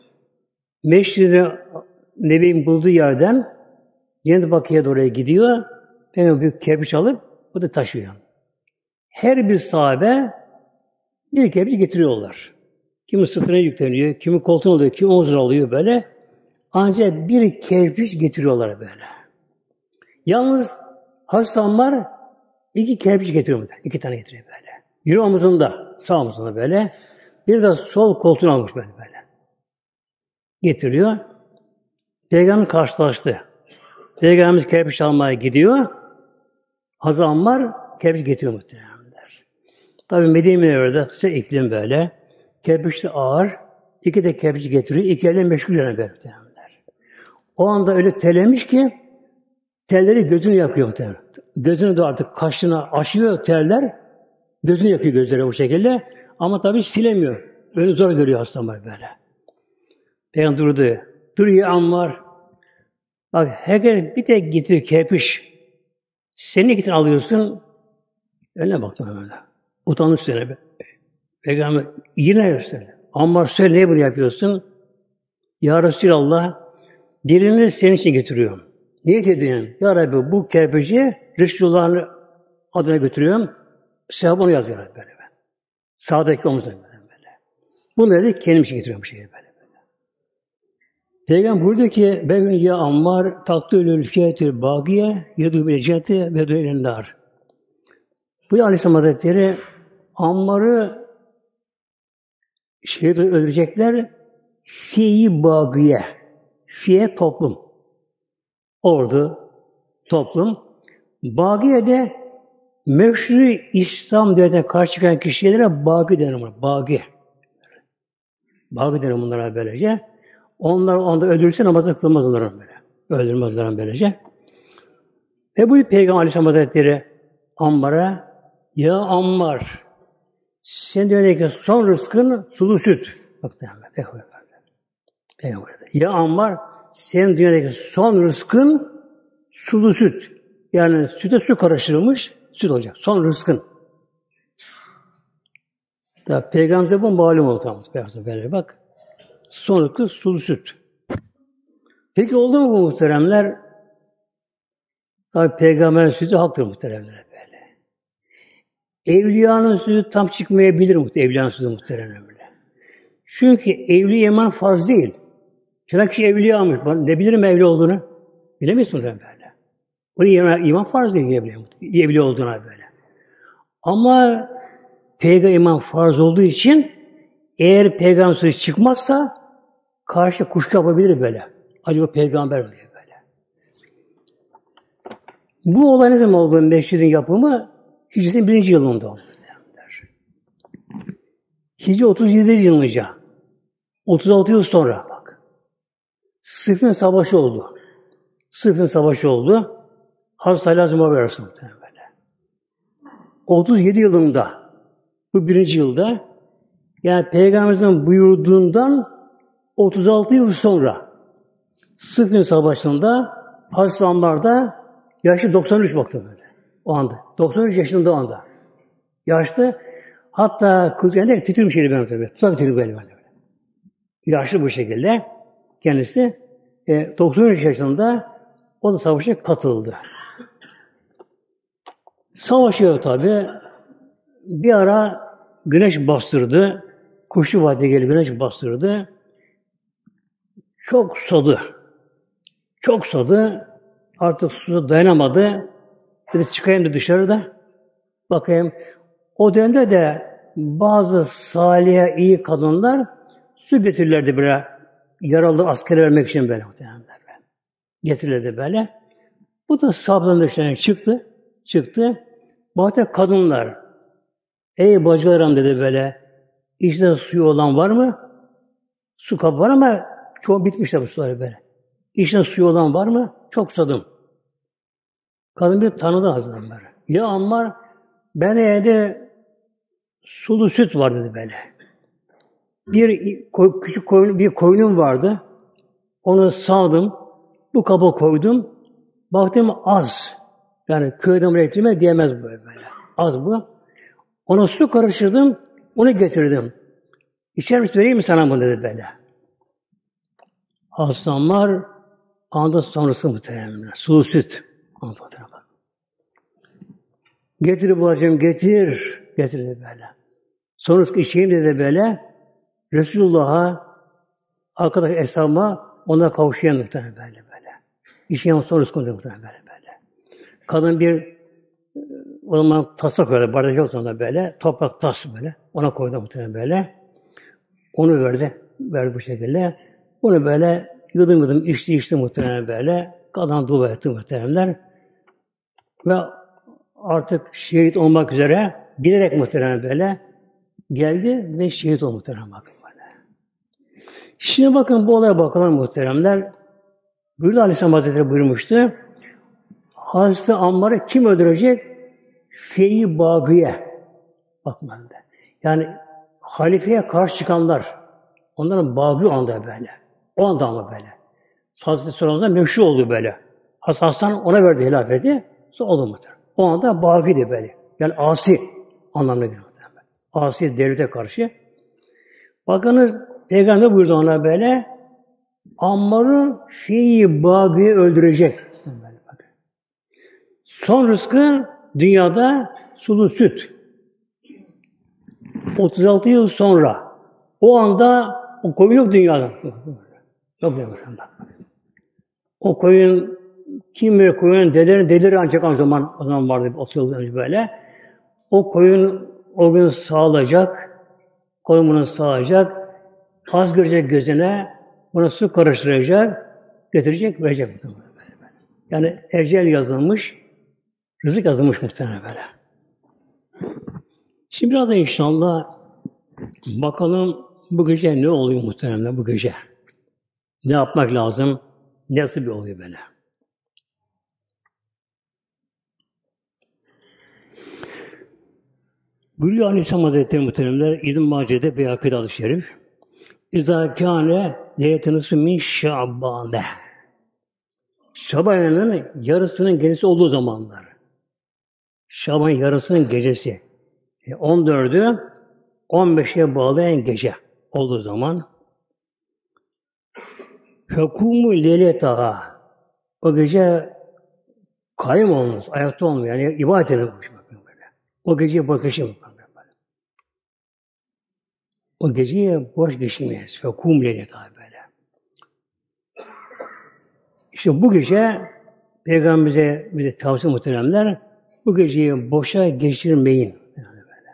Meşri Nebi'nin bulduğu yerden Cennet-i Bakı'ya doğru gidiyor. Peygamber büyük kerpiç alıp o da taşıyor. Her bir sahabe bir kerpiç getiriyorlar. Kimi sırtına yükleniyor, kimi koltuğuna alıyor, kimi omzuna alıyor böyle. Ancak bir kerpiç getiriyorlar böyle. Yalnız Hasan iki kerpiç getiriyor. İki tane getiriyor böyle. Biri omuzunda, sağ omuzunda böyle. Bir de sol koltuğuna almış böyle. Getiriyor. Peygamber karşılaştı. Peygamberimiz kerpiç almaya gidiyor. Hazreti Ammar kerpiç getiriyor muhtemelenler. Tabi Medine'de sıcak iklim böyle. Kerpiçli ağır. İki de kerpiç getiriyor. İki elden meşgul yani böyle muhtemelenler. O anda öyle terlemiş ki telleri gözünü yakıyor muhtemelen. Gözünü de artık kaşına aşıyor teller. Gözünü yakıyor gözleri bu şekilde. Ama tabi silemiyor. Öyle zor görüyor hasta böyle. Peygamber durdu. Duruyor Ammar. Bak herkes bir tek getiriyor kerpiç. Senin iki tane alıyorsun. Önüne baktım böyle. Utanmış seni. Peygamber yine söyle. Ammar söyle niye bunu yapıyorsun? Ya Resulallah birini senin için getiriyorum. Niyet ediyorum. Ya Rabbi bu kerpici Resulullah'ın adına götürüyorum. Sevap onu yazıyor böyle. Sağdaki omuzda böyle. Bunu dedi kendim için getiriyorum bu şeyi böyle. Peygamber buyurdu ki ben ya Ammar taktülül fiyatül bagiye yedu bil cenneti ve duyulenler. Bu Aleyhisselam Hazretleri Ammar'ı öldürecekler fiyi bagiye. Fiye toplum. Ordu, toplum. Bagiye de meşru İslam devletine karşı çıkan kişilere bagi denir. Bagi. Bagi denir bunlara böylece. Onlar onda öldürürse namazı kılmaz onlara böyle. Öldürmezler böylece. Ve bu Peygamber Aleyhisselam Hazretleri Ammar'a, ya Ammar, senin dünyadaki son rızkın sulu süt. Bak Peygamber. Ya Ammar, senin dünyadaki son rızkın sulu süt. Yani süte su karıştırılmış süt olacak. Son rızkın. Tabi Peygamber'e bu malum oldu. Peygamber bak. Son rızkı sulu süt. Peki oldu mu bu muhteremler? Tabi Peygamber'in sütü haktır muhteremler böyle. Evliyanın sütü tam çıkmayabilir evliyanın sütü muhteremler böyle. Çünkü evli iman farz değil. Çoğu kişi evliyamış. Ne bilirim evli olduğunu? Bilemeyiz muhteremler böyle. Onun iman farz değil evli olduğuna böyle. Ama Peygamber iman farz olduğu için eğer Peygamber sütü çıkmazsa karşı kuşku yapabilir böyle. Acaba Peygamber mi diye böyle. Bu olay ne zaman oldu? Mescidin yapımı Hicret'in 1. yılında oldu. Hicri 37. yılınca. 36 yıl sonra bak. Sıffin Savaşı oldu. Sıffin Savaşı oldu. Hazreti Ali Azim'a versin böyle. 37 yılında bu 1. yılda yani Peygamberimizin buyurduğundan 36 yıl sonra Sıffin Savaşı'nda Hazreti Ammar'da yaşı 93 baktı böyle. O anda. 93 yaşında o anda. Yaşlı. Hatta kız yani titrimiş şeydi benim tabii. Tutak titriyor böyle. Yaşlı bu şekilde. Kendisi 93 yaşında o da savaşa katıldı. Savaşıyor tabii. Bir ara güneş bastırdı. Kuşu vadide gelip güneş bastırdı. Çok susadı. Çok susadı. Artık suya dayanamadı. Dedi çıkayım da dışarıda. Bakayım. O dönemde de bazı salih, iyi kadınlar su getirirlerdi böyle. Yaralı asker vermek için böyle. Getirirlerdi böyle. Bu da sahabenin dışarı çıktı. Baktı kadınlar. Ey bacılarım dedi böyle. İçinde suyu olan var mı? Su kabı var ama çoğu bitmişler bu suları böyle. İçinde suyu olan var mı? Çok susadım. Kadın bir tanıdı Hazreti böyle. Ya Ammar ben evde sulu süt var dedi böyle. Küçük koyunum vardı. Onu sağdım. Bu kaba koydum. Baktım az. Yani köyden buraya getirme diyemez böyle. Az bu. Ona su karıştırdım. Onu getirdim. İçer misin vereyim mi sana bunu dedi böyle. Hastanlar anda sonrası muhtemelen. Sulu süt. Anlatıyor bak. Getir bacım getir. Getir dedi böyle. Sonrası içeyim dedi böyle. Resulullah'a arkadaş eshabıma ona kavuşayan muhtemelen böyle. İçeyim sonrası konuda muhtemelen böyle. Kadın bir o zaman tasa koydu. Bardak yok sonra böyle. Toprak tas böyle. Ona koydu muhtemelen böyle. Onu verdi. Verdi bu şekilde. Bunu böyle yudum içti muhtemelen böyle. Kadın dua etti muhtemelenler. Ve artık şehit olmak üzere bilerek muhtemelen böyle geldi ve şehit oldu muhtemelen bakın böyle. Şimdi bakın bu olaya bakalım muhteremler. Buyurdu Aleyhisselam Hazretleri buyurmuştu. Hazreti Ammar'ı kim öldürecek? Fey-i Bagiye. Bakın böyle. Yani halifeye karşı çıkanlar. Onların Bagi anda böyle. O anda ama böyle. Hazreti Süleyman'da meşhur oldu böyle. Hasan ona verdi hilafeti. Sonra oldu muhtemelen. O anda Bagi'di böyle. Yani asi anlamına geliyor muhtemelen. Asi devlete karşı. Bakınız Peygamber buyurdu ona böyle. Ammar'ı Fey-i Bagiye öldürecek. Böyle bakın. Son rızkı dünyada sulu süt. 36 yıl sonra o anda o koyun yok dünyada. Yok demişim bak. O koyun kim bilir koyun deleri ancak o zaman vardı 30 yıl önce böyle. O koyun o gün sağlayacak, koyun bunu sağlayacak, az görecek gözüne, buna su karıştıracak, getirecek, verecek. Yani ecel yazılmış, rızık yazılmış muhtemelen böyle. Şimdi biraz da inşallah bakalım bu gece ne oluyor muhtemelen bu gece. Ne yapmak lazım? Nasıl bir oluyor böyle? Buyuruyor Aleyhisselam Hazretleri muhteremler İbn-i Mace'de Beyhakî'de hadis-i şerif. İzâ kâne leyletinisu min şa'bâne. Şaban ayının yarısının gecesi olduğu zamanlar. Şaban yarısının gecesi. 14'ü 15'e bağlayan gece olduğu zaman fekûmû leyletaha. O gece kayyum olunuz, ayakta olmuyor. Yani ibadet edin. O geceye bakışım. O geceye boş geçirmeyiz. Fekûmû leyletaha böyle. İşte bu gece Peygamberimize bize tavsiye muhteremler bu geceyi boşa geçirmeyin. Yani böyle.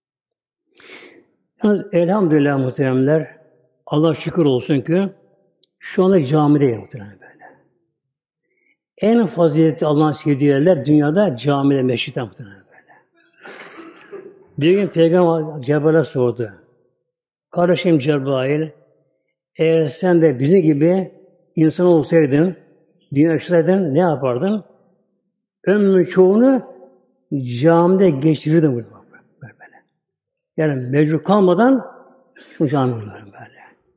Yalnız elhamdülillah muhteremler Allah şükür olsun ki şu anda camideyim muhteremler böyle. En faziletli Allah'ın sevdiği yerler dünyada camide, meşritte muhteremler böyle. Bir gün Peygamber Cebrail'e sordu. Kardeşim Cebrail, eğer sen de bizim gibi insan olsaydın, dünya yaşasaydın ne yapardın? Ömrümün çoğunu camide geçirirdim böyle. Yani mecbur kalmadan şu camiye gidiyorum böyle.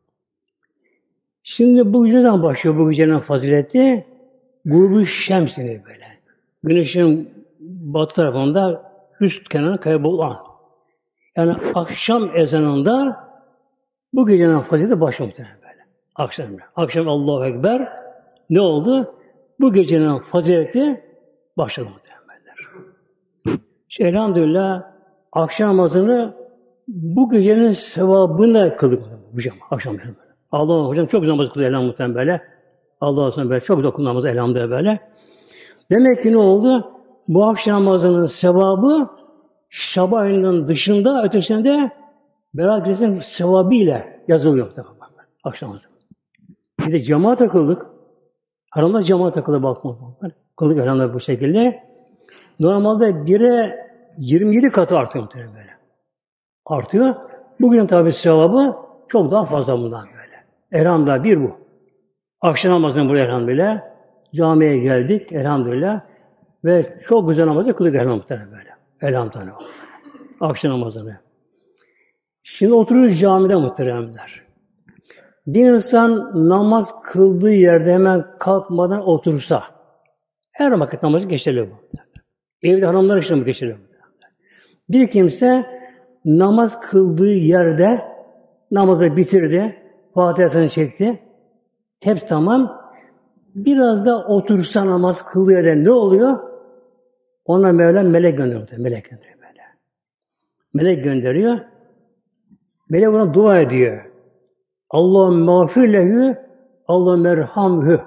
Şimdi bu gece zaman başlıyor bu gecenin fazileti? Grubu Şems deniyor böyle. Güneşin batı tarafında üst kenarına kaybolan. Yani akşam ezanında bu gecenin fazileti başlıyor böyle. Akşam Allahu Ekber ne oldu? Bu gecenin fazileti başladı muhtemelenler. Elhamdülillah akşam namazını bu gecenin sevabını kıldık hocam. Akşam Allah hocam çok güzel namaz kıldı elhamdülillah böyle. Allah olsun böyle çok güzel kıldı namazı elhamdülillah böyle. Demek ki ne oldu? Bu akşam namazının sevabı Şaban ayının dışında ötesinde Berat Gecesi'nin sevabıyla yazılıyor. Akşam namazı. Bir de cemaat kıldık. Haramda cemaat takılı bakmak. Kıldık elhamdülillah bu şekilde. Normalde 1'e 27 katı artıyor muhtemelen böyle. Artıyor. Bugün tabi sevabı çok daha fazla bundan böyle. Elhamdülillah bir bu. Akşam namazını buraya elhamdülillah. Camiye geldik elhamdülillah. Ve çok güzel namazı kıldık elhamdülillah böyle. Elhamdülillah. Akşam namazını. Şimdi oturuyoruz camide muhteremler. Bir insan namaz kıldığı yerde hemen kalkmadan otursa, her vakit namazı geçerli bu. Evde hanımlar için bu geçerli bu. Bir kimse namaz kıldığı yerde namazı bitirdi, Fatiha'sını çekti, hepsi tamam. Biraz da otursa namaz kıldığı yerde ne oluyor? Ona Mevlam melek gönderiyor. Melek gönderiyor böyle. Melek gönderiyor. Melek ona dua ediyor. Allah'ım mağfir lehu, Allah'ım merhamhü.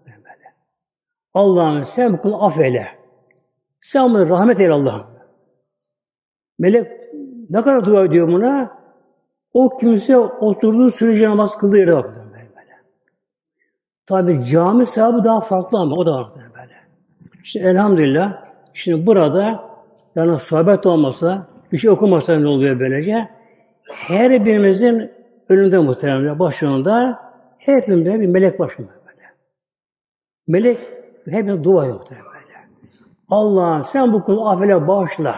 Allah'ım sen bu kulu affeyle. Sen bunu rahmet eyle Allah'ım. Melek ne kadar dua ediyor buna? O kimse oturduğu sürece namaz kıldığı yere bakıyor böyle. Tabi cami sahibi daha farklı ama o da var böyle. İşte elhamdülillah, şimdi burada yani sohbet olmasa, bir şey okumasa ne oluyor böylece? Her birimizin önünde muhtemelen başında hepimizde bir melek başında böyle. Melek hepimiz dua ediyor muhtemelen böyle. Allah'ım sen bu kulu affeyle bağışla.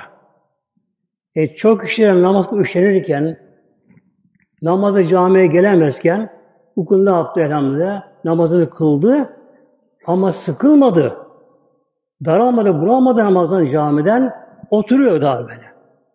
Çok kişiler namaz üşenirken, namaza camiye gelemezken bu kul ne yaptı elhamdülillah? Namazını kıldı ama sıkılmadı. Daralmadı, buramadı namazdan camiden oturuyor daha böyle.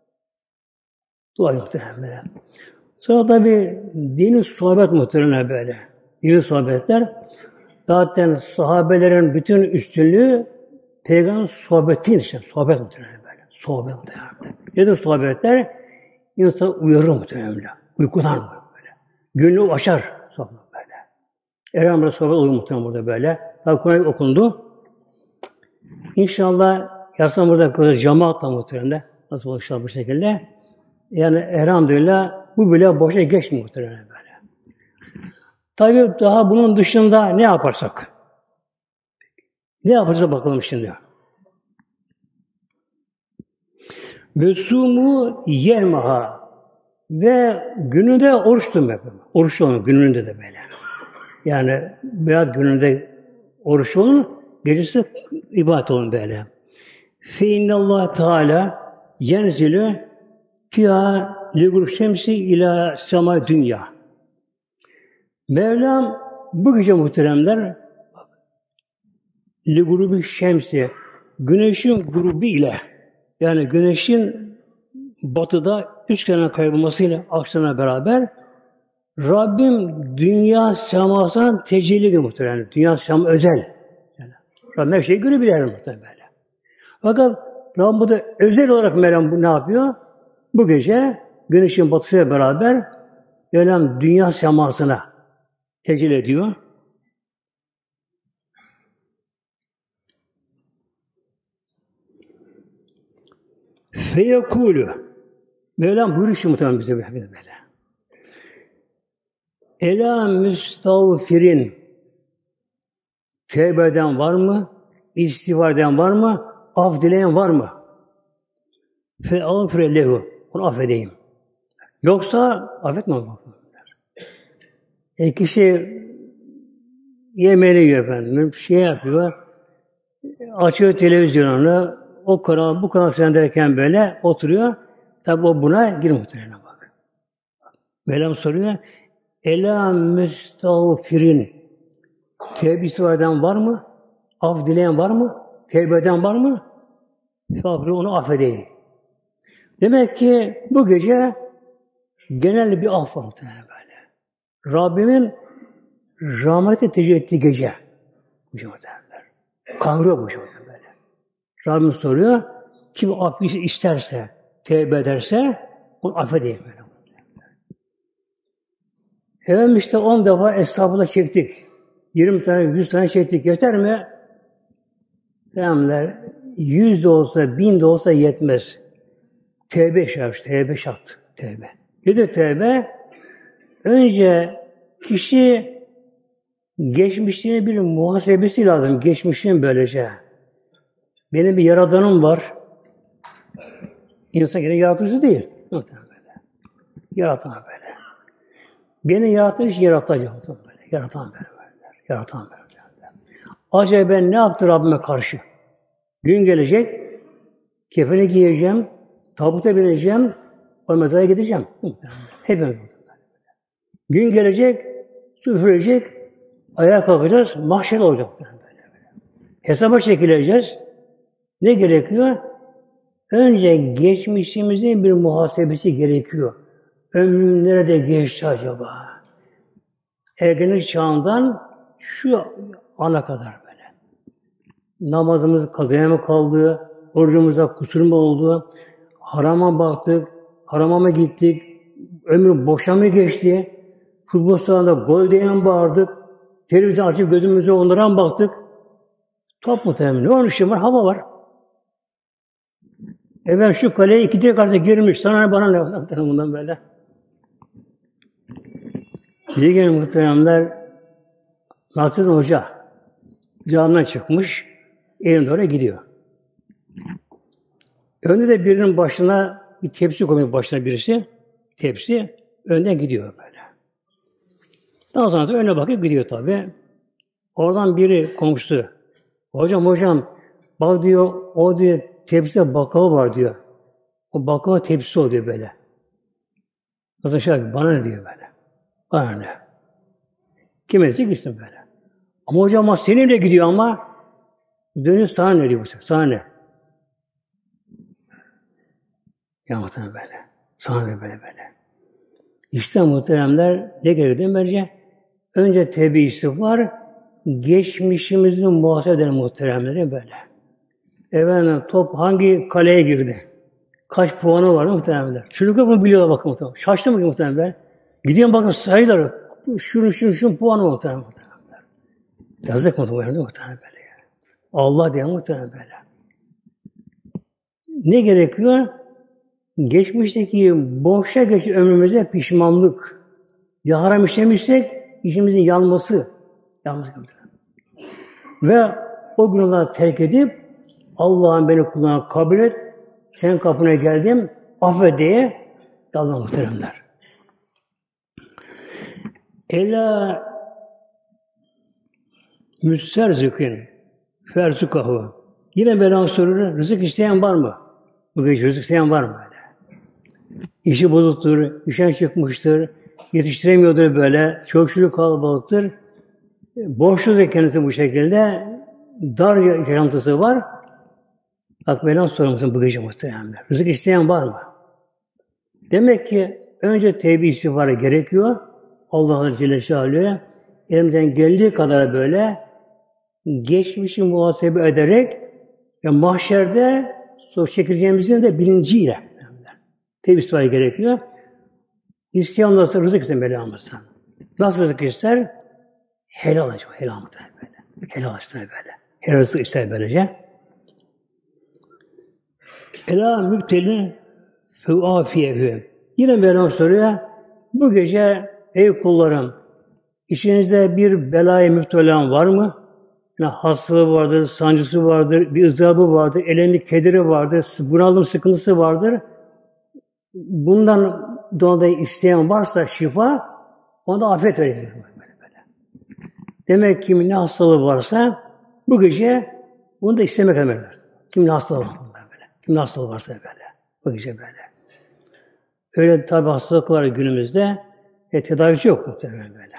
Dua muhtemelen. Sonra tabi dini sohbet muhtemelen böyle. Dini sohbetler zaten sahabelerin bütün üstünlüğü Peygamber sohbetin işte. Sohbet muhtemelen böyle. Sohbet muhtemelen. Nedir sohbetler? İnsan uyarır muhtemelen. Uykudan böyle. Gönlü açar sohbet böyle. Elhamdülillah sohbet oluyor muhtemelen burada böyle. Tabi Kur'an okundu. İnşallah yarısı burada kılacağız cemaatla muhtemelen. Nasıl olur inşallah bu şekilde. Yani elhamdülillah bu bile boşa geçmiyor muhtemelen böyle. Tabii daha bunun dışında ne yaparsak? Ne yapacağız bakalım şimdi. Vesumu yemaha ve gününde oruç tutmak. Oruç olmak gününde de böyle. Yani biraz gününde oruç olun, gecesi ibadet olun böyle. Fe innallah Teala yenzilü fîhâ ligrup şemsi ilâ semâ dünya. Mevlam bu gece muhteremler ligrubi şemsi güneşin grubu ile yani güneşin batıda üçgene kaybolmasıyla akşamla beraber Rabbim dünya semasına tecelli ediyor muhtemelen. Dünya seması özel. Yani, Rabbim her şeyi görebilir muhtemelen. Fakat Rabbim bu da özel olarak Mevlam bu ne yapıyor? Bu gece güneşin batısıyla beraber Mevlam dünya semasına tecelli ediyor. Feyekûlü Mevlam buyuruyor şimdi muhtemelen bize böyle. Ela müstağfirin tevbe eden var mı? İstiğfar eden var mı? Af dileyen var mı? Fe'ağfire lehu. Onu affedeyim. Yoksa affetmem. Kişi yemeğini yiyor efendim. Şey yapıyor. Açıyor televizyonunu. O kanal, bu kanal falan derken böyle oturuyor. Tabi o buna gir muhtemelen bak. Mevlam soruyor. Ela müstağfirin tevbesi eden var mı? Af dileyen var mı? Tevbe eden var mı? Fe'ağfire onu affedeyim. Demek ki bu gece genel bir af var muhtemelen böyle. Rabbimin rahmeti tecelli ettiği gece. Bu muhtemelenler. Kahrıyor bu muhtemelen böyle. Rabbim soruyor, kim af isterse, tevbe ederse onu affedeyim böyle. Efendim işte 10 defa estağfurullah çektik. 20 tane, 100 tane çektik. Yeter mi? Selamlar. 100 de olsa, 1000 de olsa yetmez. Tevbe şart, tevbe şart. Tevbe. Nedir tevbe? Önce kişi geçmişliğine bir muhasebesi lazım. Geçmişliğin böylece. Benim bir yaradanım var. İnsan yine yaratıcı değil. Yaratan böyle. Beni yaratan için yaratacağım. Yaratan böyle. Yaratan böyle. Acaba ben ne yaptı Rabbime karşı? Gün gelecek, kefeni giyeceğim, tabuta bineceğim, o mezara gideceğim. Hepimiz. Gün gelecek, su üfürecek, ayağa kalkacağız, mahşer olacak. Hesaba çekileceğiz. Ne gerekiyor? Önce geçmişimizin bir muhasebesi gerekiyor. Ömrüm nerede geçti acaba? Ergenlik çağından şu ana kadar böyle. Namazımız kazaya mı kaldı? Orucumuza kusur mu oldu? Harama baktık, harama mı gittik? Ömrüm boşa mı geçti? Futbol sahasında gol diyen bağırdık. Televizyon açıp gözümüze onlara mı baktık? Top mu temin? Ne olmuş var? Hava var. Ben şu kaleye 2 diye karşı girmiş. Sana ne bana ne? Bundan böyle. Bir gün muhteremler Nasrettin Hoca camiden çıkmış. Elinde oraya gidiyor. Önde de birinin başına bir tepsi koymuş başına birisi. Tepsi önden gidiyor böyle. Daha sonra da önüne bakıp gidiyor tabii. Oradan biri komşusu. Hocam bak diyor o diyor tepside baklava var diyor. O baklava tepsisi oluyor böyle. Nasıl şey bana ne diyor böyle. Bana ne? Kim etse gitsin böyle. Ama hocam seninle gidiyor ama dönüyor sana ne diyor bu sefer? Sana ne? Ya muhtemelen böyle. Sana ne böyle. İşte muhteremler ne gerekiyor bence? Önce tevbe istiğfar, geçmişimizin muhasebe eden muhteremleri böyle. Efendim top hangi kaleye girdi? Kaç puanı var muhteremler? Çocuklar bunu biliyorlar bakın muhteremler. Şaştı mı muhteremler? Gidiyorum bakın sayılar. Şunun puanı muhteremler. Yazık muhteremler böyle. Allah diye muhteremler böyle. Ne gerekiyor? Geçmişteki boşa geçen ömrümüze pişmanlık. Ya haram işlemişsek işimizin yanması. Ve o günahları terk edip Allah'ın beni kulağına kabul et, senin kapına geldim, affet diye Allah muhteremler. Ela müsterzikin ferzukahu. Yine Mevlam soruyor, rızık isteyen var mı? Bu gece rızık isteyen var mı böyle? İşi bozuktur, işten çıkmıştır, yetiştiremiyordur böyle, çocuk kalabalıktır. Borçludur kendisi bu şekilde. Dar yaşantısı var. Bak Mevlam sorumlusun bu gece muhtemelen. Rızık isteyen var mı? Demek ki önce tevbe istiğfarı gerekiyor. Allah Celle Şanuhu'ya elimizden geldiği kadar böyle geçmişi muhasebe ederek ve mahşerde çekileceğimizin de bilinciyle tevbe istiğfarı gerekiyor. İsteyen olursa rızık ister Mevlam'ımızdan. Nasıl rızık ister? Helal acaba, helal mı böyle? Helal ister böyle. Helal rızık ister böylece. Ela müptelin fe'afiyehü. Yine Mevlam soruyor. Bu gece ey kullarım, içinizde bir belaya müptela var mı? Yani hastalığı vardır, sancısı vardır, bir ızdırabı vardır, eleni kederi vardır, bunalım sıkıntısı vardır. Bundan dolayı isteyen varsa şifa, ona da afiyet veriyor. Demek ki ne hastalığı varsa bu gece bunu da istemek önemli. Kimin hastalığı var böyle? Kimin hastalığı varsa böyle. Bu gece böyle. Öyle tabi hastalık var günümüzde. Tedavisi yok muhtemelen böyle.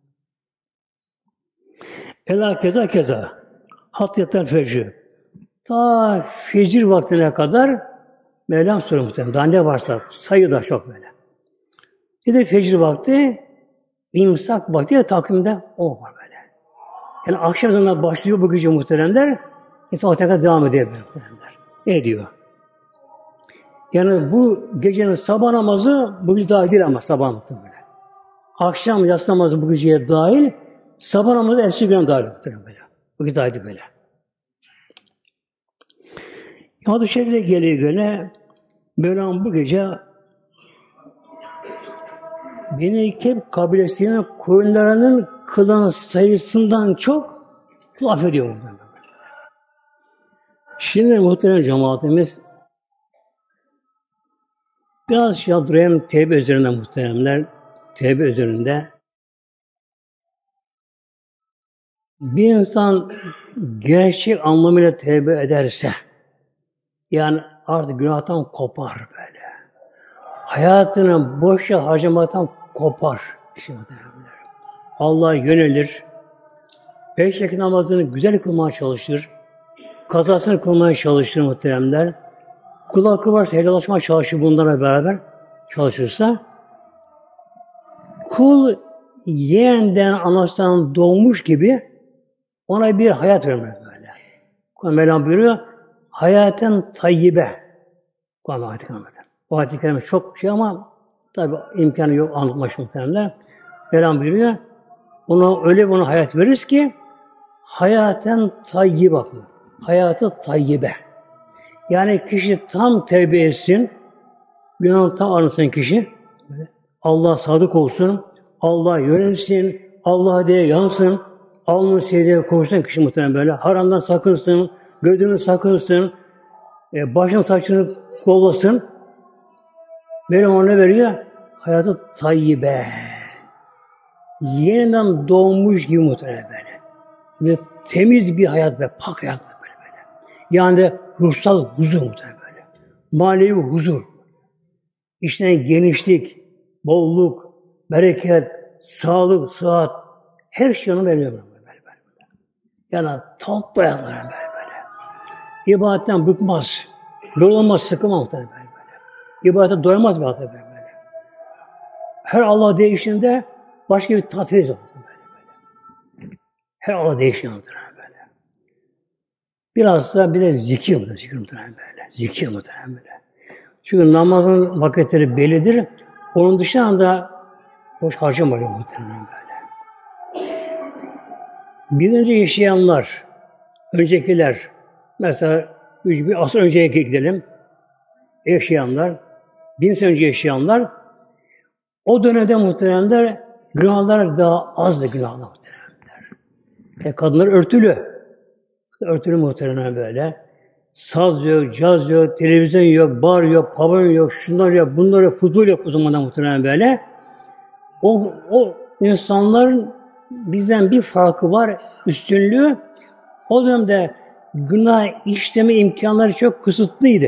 Ela keza. Hat yatar fecr. Ta fecir vaktine kadar Mevlam soruyor muhtemelen. Daha ne varsa sayı da çok böyle. Bir de fecir vakti imsak vakti de takvimde o var böyle. Yani akşam zamanında başlıyor bu gece muhteremler. İnsan kadar devam ediyor muhteremler. Ne diyor? Yani bu gecenin sabah namazı bu gece dahil değil ama sabah namazı böyle. Akşam yatsı namazı bu geceye dahil, sabah namazı ertesi güne dahil böyle. Bu gece dahil böyle. Hadis-i Şerif'e geliyor göre Mevlam bu gece Beni Keb kabilesinin koyunlarının kılan sayısından çok affediyor muhtemelen. Şimdi muhtemelen cemaatimiz biraz durayım tevbe üzerinde muhteremler. Tevbe üzerinde bir insan gerçek anlamıyla tevbe ederse yani artık günahtan kopar böyle. Hayatını boşa harcamaktan kopar. İşte Allah'a yönelir. Beş vakit namazını güzel kılmaya çalışır. Kazasını kılmaya çalışır muhteremler. Kul hakkı varsa helallaşmaya çalışır bunlarla beraber çalışırsa kul yeğenden anasından doğmuş gibi ona bir hayat vermez böyle. Mevlam buyuruyor hayatın tayyibe. Kuran ayet-i kerimede. O ayet-i kerime çok şey ama tabi imkanı yok anlatmak muhtemelen. Mevlam buyuruyor ona öyle bir hayat veririz ki hayatın tayyibe. Hayatı tayyibe. Yani kişi tam tevbe etsin, günahını tam arınsın kişi. Allah sadık olsun, Allah yönelsin, Allah diye yansın, Allah'ın sevdiğine koşsun kişi muhtemelen böyle. Haramdan sakınsın, gözünü sakınsın, başın saçını kollasın. Mevlam ona veriyor? Hayatı tayyibe. Yeniden doğmuş gibi muhtemelen böyle. Ve temiz bir hayat ve pak hayat böyle. Yani de ruhsal huzur muhtemelen böyle. Manevi huzur. İçten genişlik, bolluk, bereket, sağlık, sıhhat her şey onu veriyor böyle. Yani tat dayanlar böyle. İbadetten bıkmaz. Yorulmaz, sıkılmaz muhtemelen böyle. İbadete doyamaz böyle. Her Allah değiştiğinde başka bir tat veriyor böyle. Her Allah değiştiğinde böyle. Biraz da bir de zikir muhtemelen böyle. Zikir muhtemelen böyle. Çünkü namazın vakitleri bellidir. Onun dışında boş harcamıyor muhtemelen böyle. Bir önce yaşayanlar, öncekiler, mesela bir asır önceye gidelim, yaşayanlar, 1000 sene önce yaşayanlar, o dönemde muhteremler, günahlar daha azdı günahlar muhteremler. Kadınlar örtülü. Örtülü muhteremler böyle. Saz yok, caz yok, televizyon yok, bar yok, pavan yok, şunlar yok, bunlar yok, futbol yok o zamanlar muhteremler böyle. O insanların bizden bir farkı var, üstünlüğü. O dönemde günah işleme imkanları çok kısıtlıydı.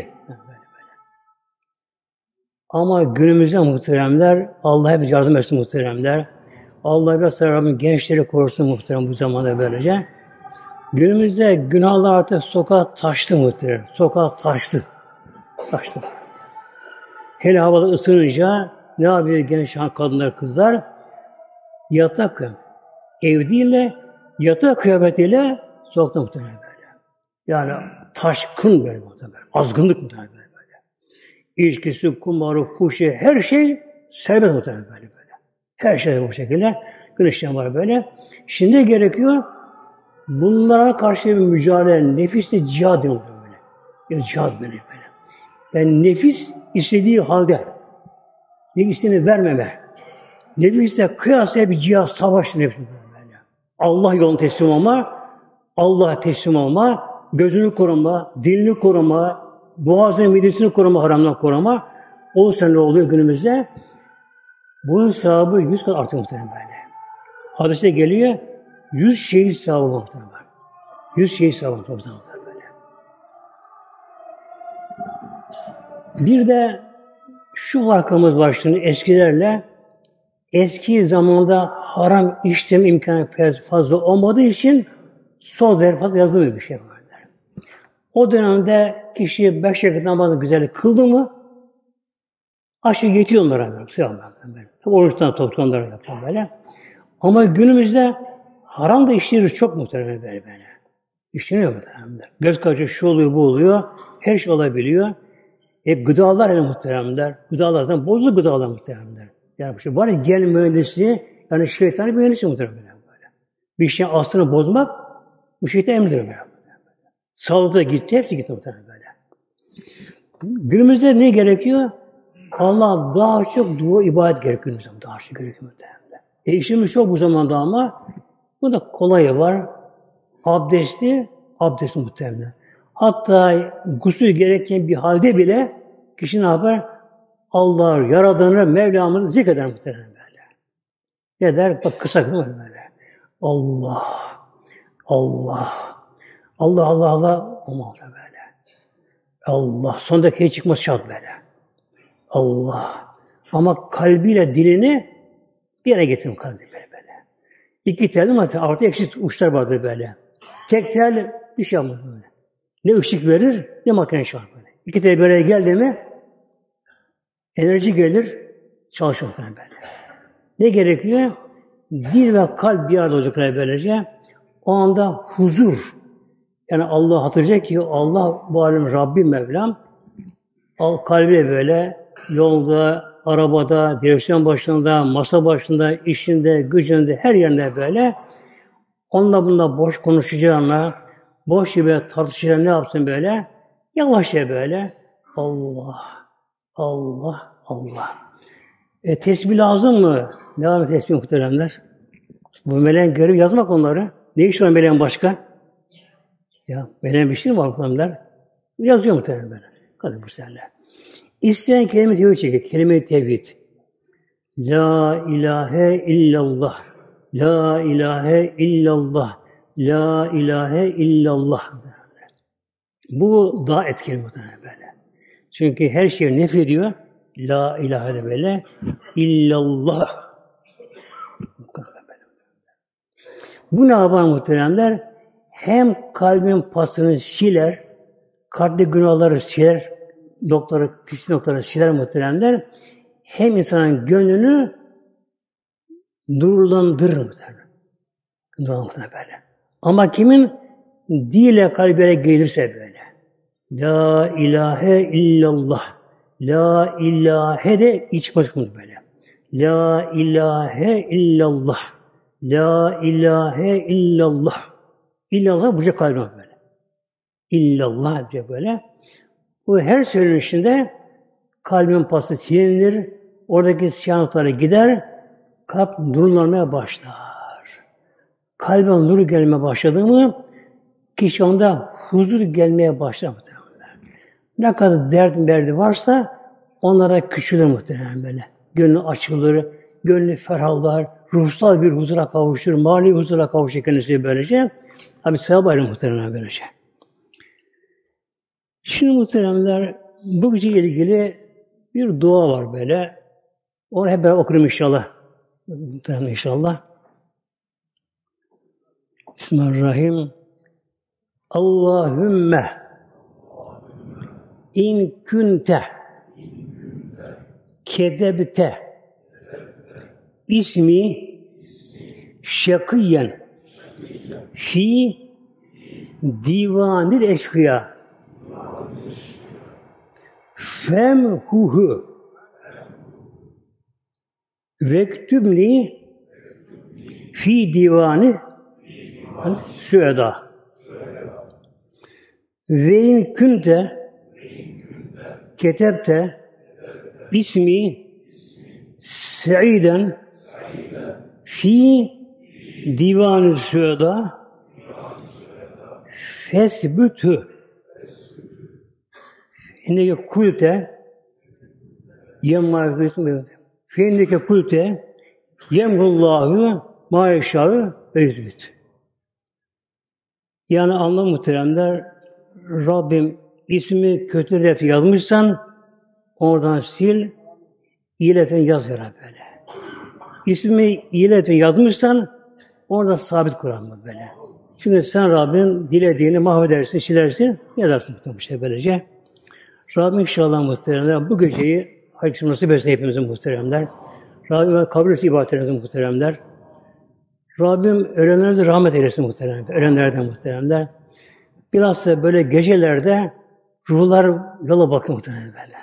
Ama günümüzde muhteremler, Allah hep yardım etsin muhteremler. Allah biraz Rabbim gençleri korusun muhterem bu zamanda böylece. Günümüzde günahlar artık sokağa taştı muhterem. Sokağa taştı. Taştı. Hele havada ısınınca ne yapıyor genç kadınlar, kızlar? Yatak, ev değil de yatak kıyafetiyle sokakta muhtemelen böyle. Yani taşkın böyle muhtemelen. Azgınlık muhtemelen böyle. İçkisi, kumarı, fuşu, her şey serbest muhtemelen böyle. Her şey bu şekilde. Güneşten var böyle. Şimdi gerekiyor bunlara karşı bir mücadele, nefisle cihad diyor böyle. Yani cihad böyle. Yani nefis istediği halde, nefis istediğini vermeme, nefisle kıyasla bir cihad, savaş nefis böyle. Allah yoluna teslim olma, Allah'a teslim olma, gözünü koruma, dilini koruma, boğazını, midesini koruma, haramdan koruma. Olursa ne oluyor günümüzde? Bunun sevabı 100 kat artıyor muhtemelen böyle. Hadiste geliyor, 100 şehit sevabı muhtemelen. 100 şehit sevabı muhtemelen böyle. Bir de şu vakamız başlığında eskilerle, eski zamanda haram işlem imkanı fazla olmadığı için son derece fazla yazılmıyor bir şey vardır. O dönemde kişi 5 vakit namazını güzel kıldı mı aşağı yetiyor onlara. Tabi oruçtan toplantıları yapıyor böyle. Ama günümüzde haram da işliyoruz çok muhtemelen böyle. İşleniyor muhtemelen. Göz kaçıyor, şu oluyor, bu oluyor. Her şey olabiliyor. Gıdalar hele muhteremler. Gıdalardan bozulu gıdalar muhteremler. Yani bu şey var ya gen mühendisliği, yani şeytanı mühendisliği muhteremler böyle. Bir şeyin aslını bozmak bu şeytan emridir böyle. Sağlıkta gitti, hepsi gitti muhteremler böyle. Günümüzde ne gerekiyor? Allah daha çok dua, ibadet gerekiyor günümüzde. Daha çok gerekiyor muhteremler. İşimiz çok bu zamanda ama bu da kolayı var. Abdesti muhteremler. Hatta gusül gereken bir halde bile kişi ne yapar? Allah, Yaradan'ı, Mevlam'ı zikreder muhtemelen böyle. Ne der? Bak kısa kısa böyle. Allah, Allah, Allah, Allah, Allah, olmaz böyle. Allah, sondaki hiç çıkması şart böyle. Allah. Ama kalbiyle dilini bir yere getirin kalbi böyle. İki tel ama artı eksik uçlar vardır böyle. Tek tel bir şey yapmaz böyle. Ne ışık verir, ne makine çalar böyle. İki tel bir araya geldi mi, enerji gelir, çalışır böyle. Ne gerekiyor? Dil ve kalp bir arada olacaklar böylece. O anda huzur. Yani Allah hatırlayacak ki Allah bu alem Rabbim Mevlam. Kalbiyle böyle yolda, arabada, direksiyon başında, masa başında, işinde, gücünde, her yerinde böyle. Onunla bununla boş konuşacağına, boş gibi tartışacağına ne yapsın böyle? Yavaşça böyle. Allah, Allah, Allah. Tesbih lazım mı? Ne var mı tesbih muhteremler? Bu meleğin görevi yazmak onları. Ne iş var meleğin başka? Ya meleğin bir şey mi var muhteremler? Yazıyor muhteremler böyle. Kadın bu seninle. İsteyen kelime-i tevhid çekiyor. Kelime-i tevhid. La ilahe illallah. La ilahe illallah. La ilahe illallah. Bu daha etkili muhtemelen böyle. Çünkü her şey nefrediyor. La ilahe de böyle. İllallah. Bu ne yapar muhteremler? Hem kalbin pasını siler, kalpte günahları siler, pis noktaları siler muhteremler. Hem insanın gönlünü nurlandırır muhteremler. Nurlandırır böyle. Ama kimin dile kalbine gelirse böyle. La ilahe illallah. La ilahe de iç başımız böyle. La ilahe illallah. La ilahe illallah. İllallah buca kalbine böyle. İllallah diye böyle. Bu her söylenişinde kalbin pası silinir. Oradaki siyah noktalara gider. Kalp nurlanmaya başlar. Kalbe nur gelmeye başladı mı kişi onda huzur gelmeye başlar. Ne kadar derdi varsa onlara küçülür muhtemelen böyle. Gönlü açılır, gönlü ferahlar, ruhsal bir huzura kavuşur, mali huzura kavuşur kendisi böylece. Tabi sevap ayrı muhteremler böylece. Şimdi muhteremler, bu gece ilgili bir dua var böyle. Onu hep beraber okurum inşallah. Muhteremler inşallah. Bismillahirrahmanirrahim. Allahümme in kunte kedebte ismi şakiyen fi divanil eşkıya femhuhu vektübni fi divani süeda ve in kunte ketebte ismi Sa'iden fi divan-ı süeda fesbütü indeki kulte indeki kulte yemhullahu ma yeşâ'ü ve yüzbüt. Yani anlam muhteremler, Rabbim ismi kötü yazmışsan oradan sil, iyiletin yaz yara böyle. İsmi iyiletin yazmışsan orada sabit Kur'an böyle. Çünkü sen Rabbin dilediğini mahvedersin, silersin, yazarsın bu şey böylece. Rabbim inşallah muhteremler bu geceyi hayırlısı nasip etsin hepimizin muhteremler. Rabbim kabul etsin ibadetlerimizi muhteremler. Rabbim ölenlere de rahmet eylesin muhteremler. Ölenlerden muhteremler. Bilhassa böyle gecelerde ruhlar yola bakıyor muhteremler böyle.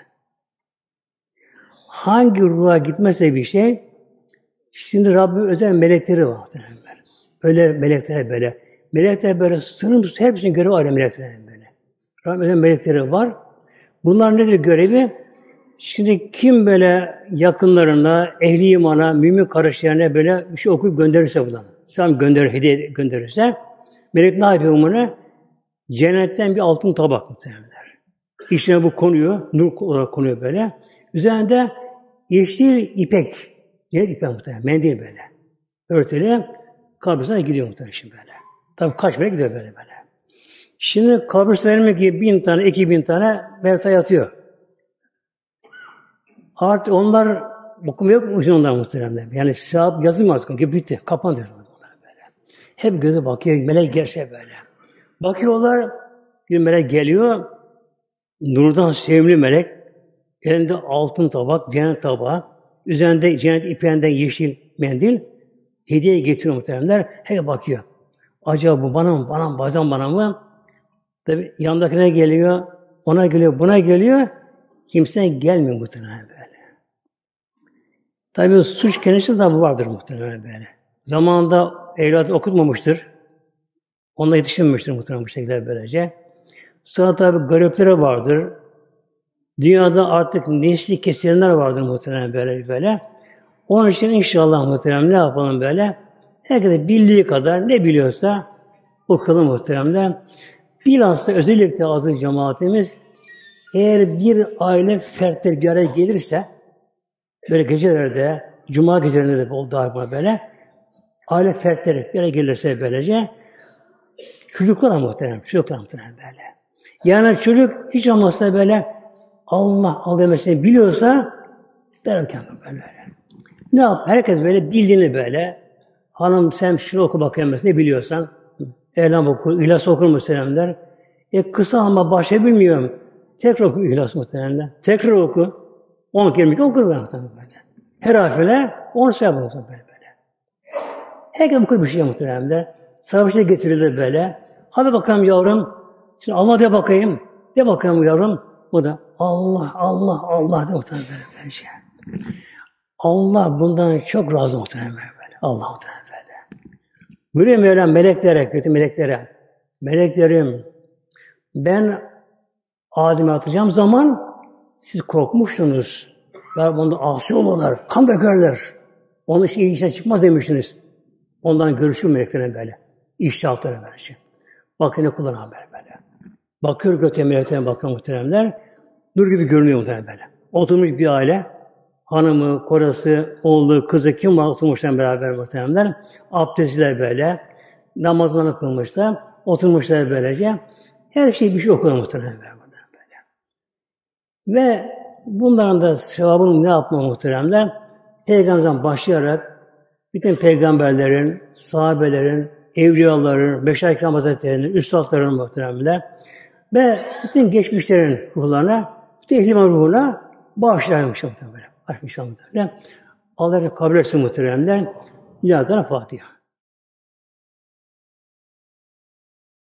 Hangi ruha gitmezse bir şey, şimdi Rabbim özel melekleri var muhteremler. Öyle melekler böyle. Melekler böyle sınırsız, hepsinin görevi ayrı melekler böyle. Rabbim özel melekleri var. Bunlar nedir görevi? Şimdi kim böyle yakınlarına, ehli imana, mümin kardeşlerine böyle bir şey okuyup gönderirse buradan, sen hediye gönderirse, melek ne yapıyor bunu? Cennetten bir altın tabak muhtemelenler. İçine bu konuyor, nur olarak konuyor böyle. Üzerinde yeşil ipek, ipek muhtemelen, mendil böyle. Örtülü, kabrisine gidiyor muhtemelen şimdi böyle. Tabii kaç böyle gidiyor böyle. Şimdi kabrisine ki 1000 tane, 2000 tane mevta yatıyor. Artık onlar okumuyor mu onlar muhtemelen? Yani sevap yazılmıyor artık. Bitti. Kapandı. Böyle. Hep gözü bakıyor. Melek gelse böyle. Bakıyorlar. Bir melek geliyor. Nurdan sevimli melek. Elinde altın tabak, cennet tabağı. Üzerinde cennet ipeğinden yeşil mendil. Hediye getiriyor muhtemelenler. Hep bakıyor. Acaba bu bana mı? Bazen bana mı? Tabi yanındakine geliyor. Ona geliyor. Buna geliyor. Kimse gelmiyor muhtemelen böyle. Tabii suç kendisi de vardır muhtemelen böyle. Zamanında evladı okutmamıştır. Onunla yetiştirmemiştir muhtemelen bu şekilde böylece. Sonra tabii gariplere vardır. Dünyada artık nesli kesilenler vardır muhtemelen böyle. Onun için inşallah muhtemelen ne yapalım böyle? Herkese bildiği kadar ne biliyorsa okuyalım muhtemelen. Bilhassa özellikle adı cemaatimiz eğer bir aile fertleri bir araya gelirse böyle gecelerde, cuma gecelerinde de oldu böyle aile fertleri bir araya gelirse böylece çocuklar muhtemelen böyle. Yani çocuk hiç olmazsa böyle Allah demesini biliyorsa derken böyle. Ne yap? Herkes böyle bildiğini böyle. Hanım sen şunu oku bakayım mesela ne biliyorsan. Elham oku, İhlas okur muhtemelen der. Kısa ama başa bilmiyorum. Tekrar oku İhlas muhtemelen. Tekrar oku. 10 kelime okur muhtemelen böyle. Her harfine 10 sayı muhtemelen böyle. Herkes okur bir şey muhtemelen der. Savaşta getirilir böyle. Hadi bakalım yavrum. Şimdi Allah de bakayım. De bakayım yavrum. O da Allah de muhtemelen böyle şey. Allah bundan çok razı muhtemelen böyle. Allah muhtemelen böyle. Buyuruyor Mevlam meleklere. Meleklerim, ben Adem'e atacağım zaman siz korkmuştunuz. Ya bunda asi olurlar, kan dökerler. Onun için işe çıkmaz demiştiniz. Ondan görüşür meleklerine böyle. İştihatlara böyle. Bakın ne kullanan böyle. Bakıyor götüye meleklerine bakıyor muhteremler. Nur gibi görünüyor muhterem böyle. Oturmuş bir aile. hanımı, kocası, oğlu, kızı kim var oturmuşlar beraber muhteremler. Abdestler böyle. Namazlarını kılmışlar. Oturmuşlar böylece. Her şey bir şey okuyor muhteremler böyle. Ve bunların da sevabını ne yapma muhteremler? Peygamberden başlayarak bütün peygamberlerin, sahabelerin, evliyaların, Beşer Kiram Hazretleri'nin, üstadların muhteremler ve bütün geçmişlerin ruhlarına, bütün ehliman ruhuna bağışlarmış muhteremler. Açmış muhteremler. Allah kabul etsin muhteremler. İlahi Fatiha.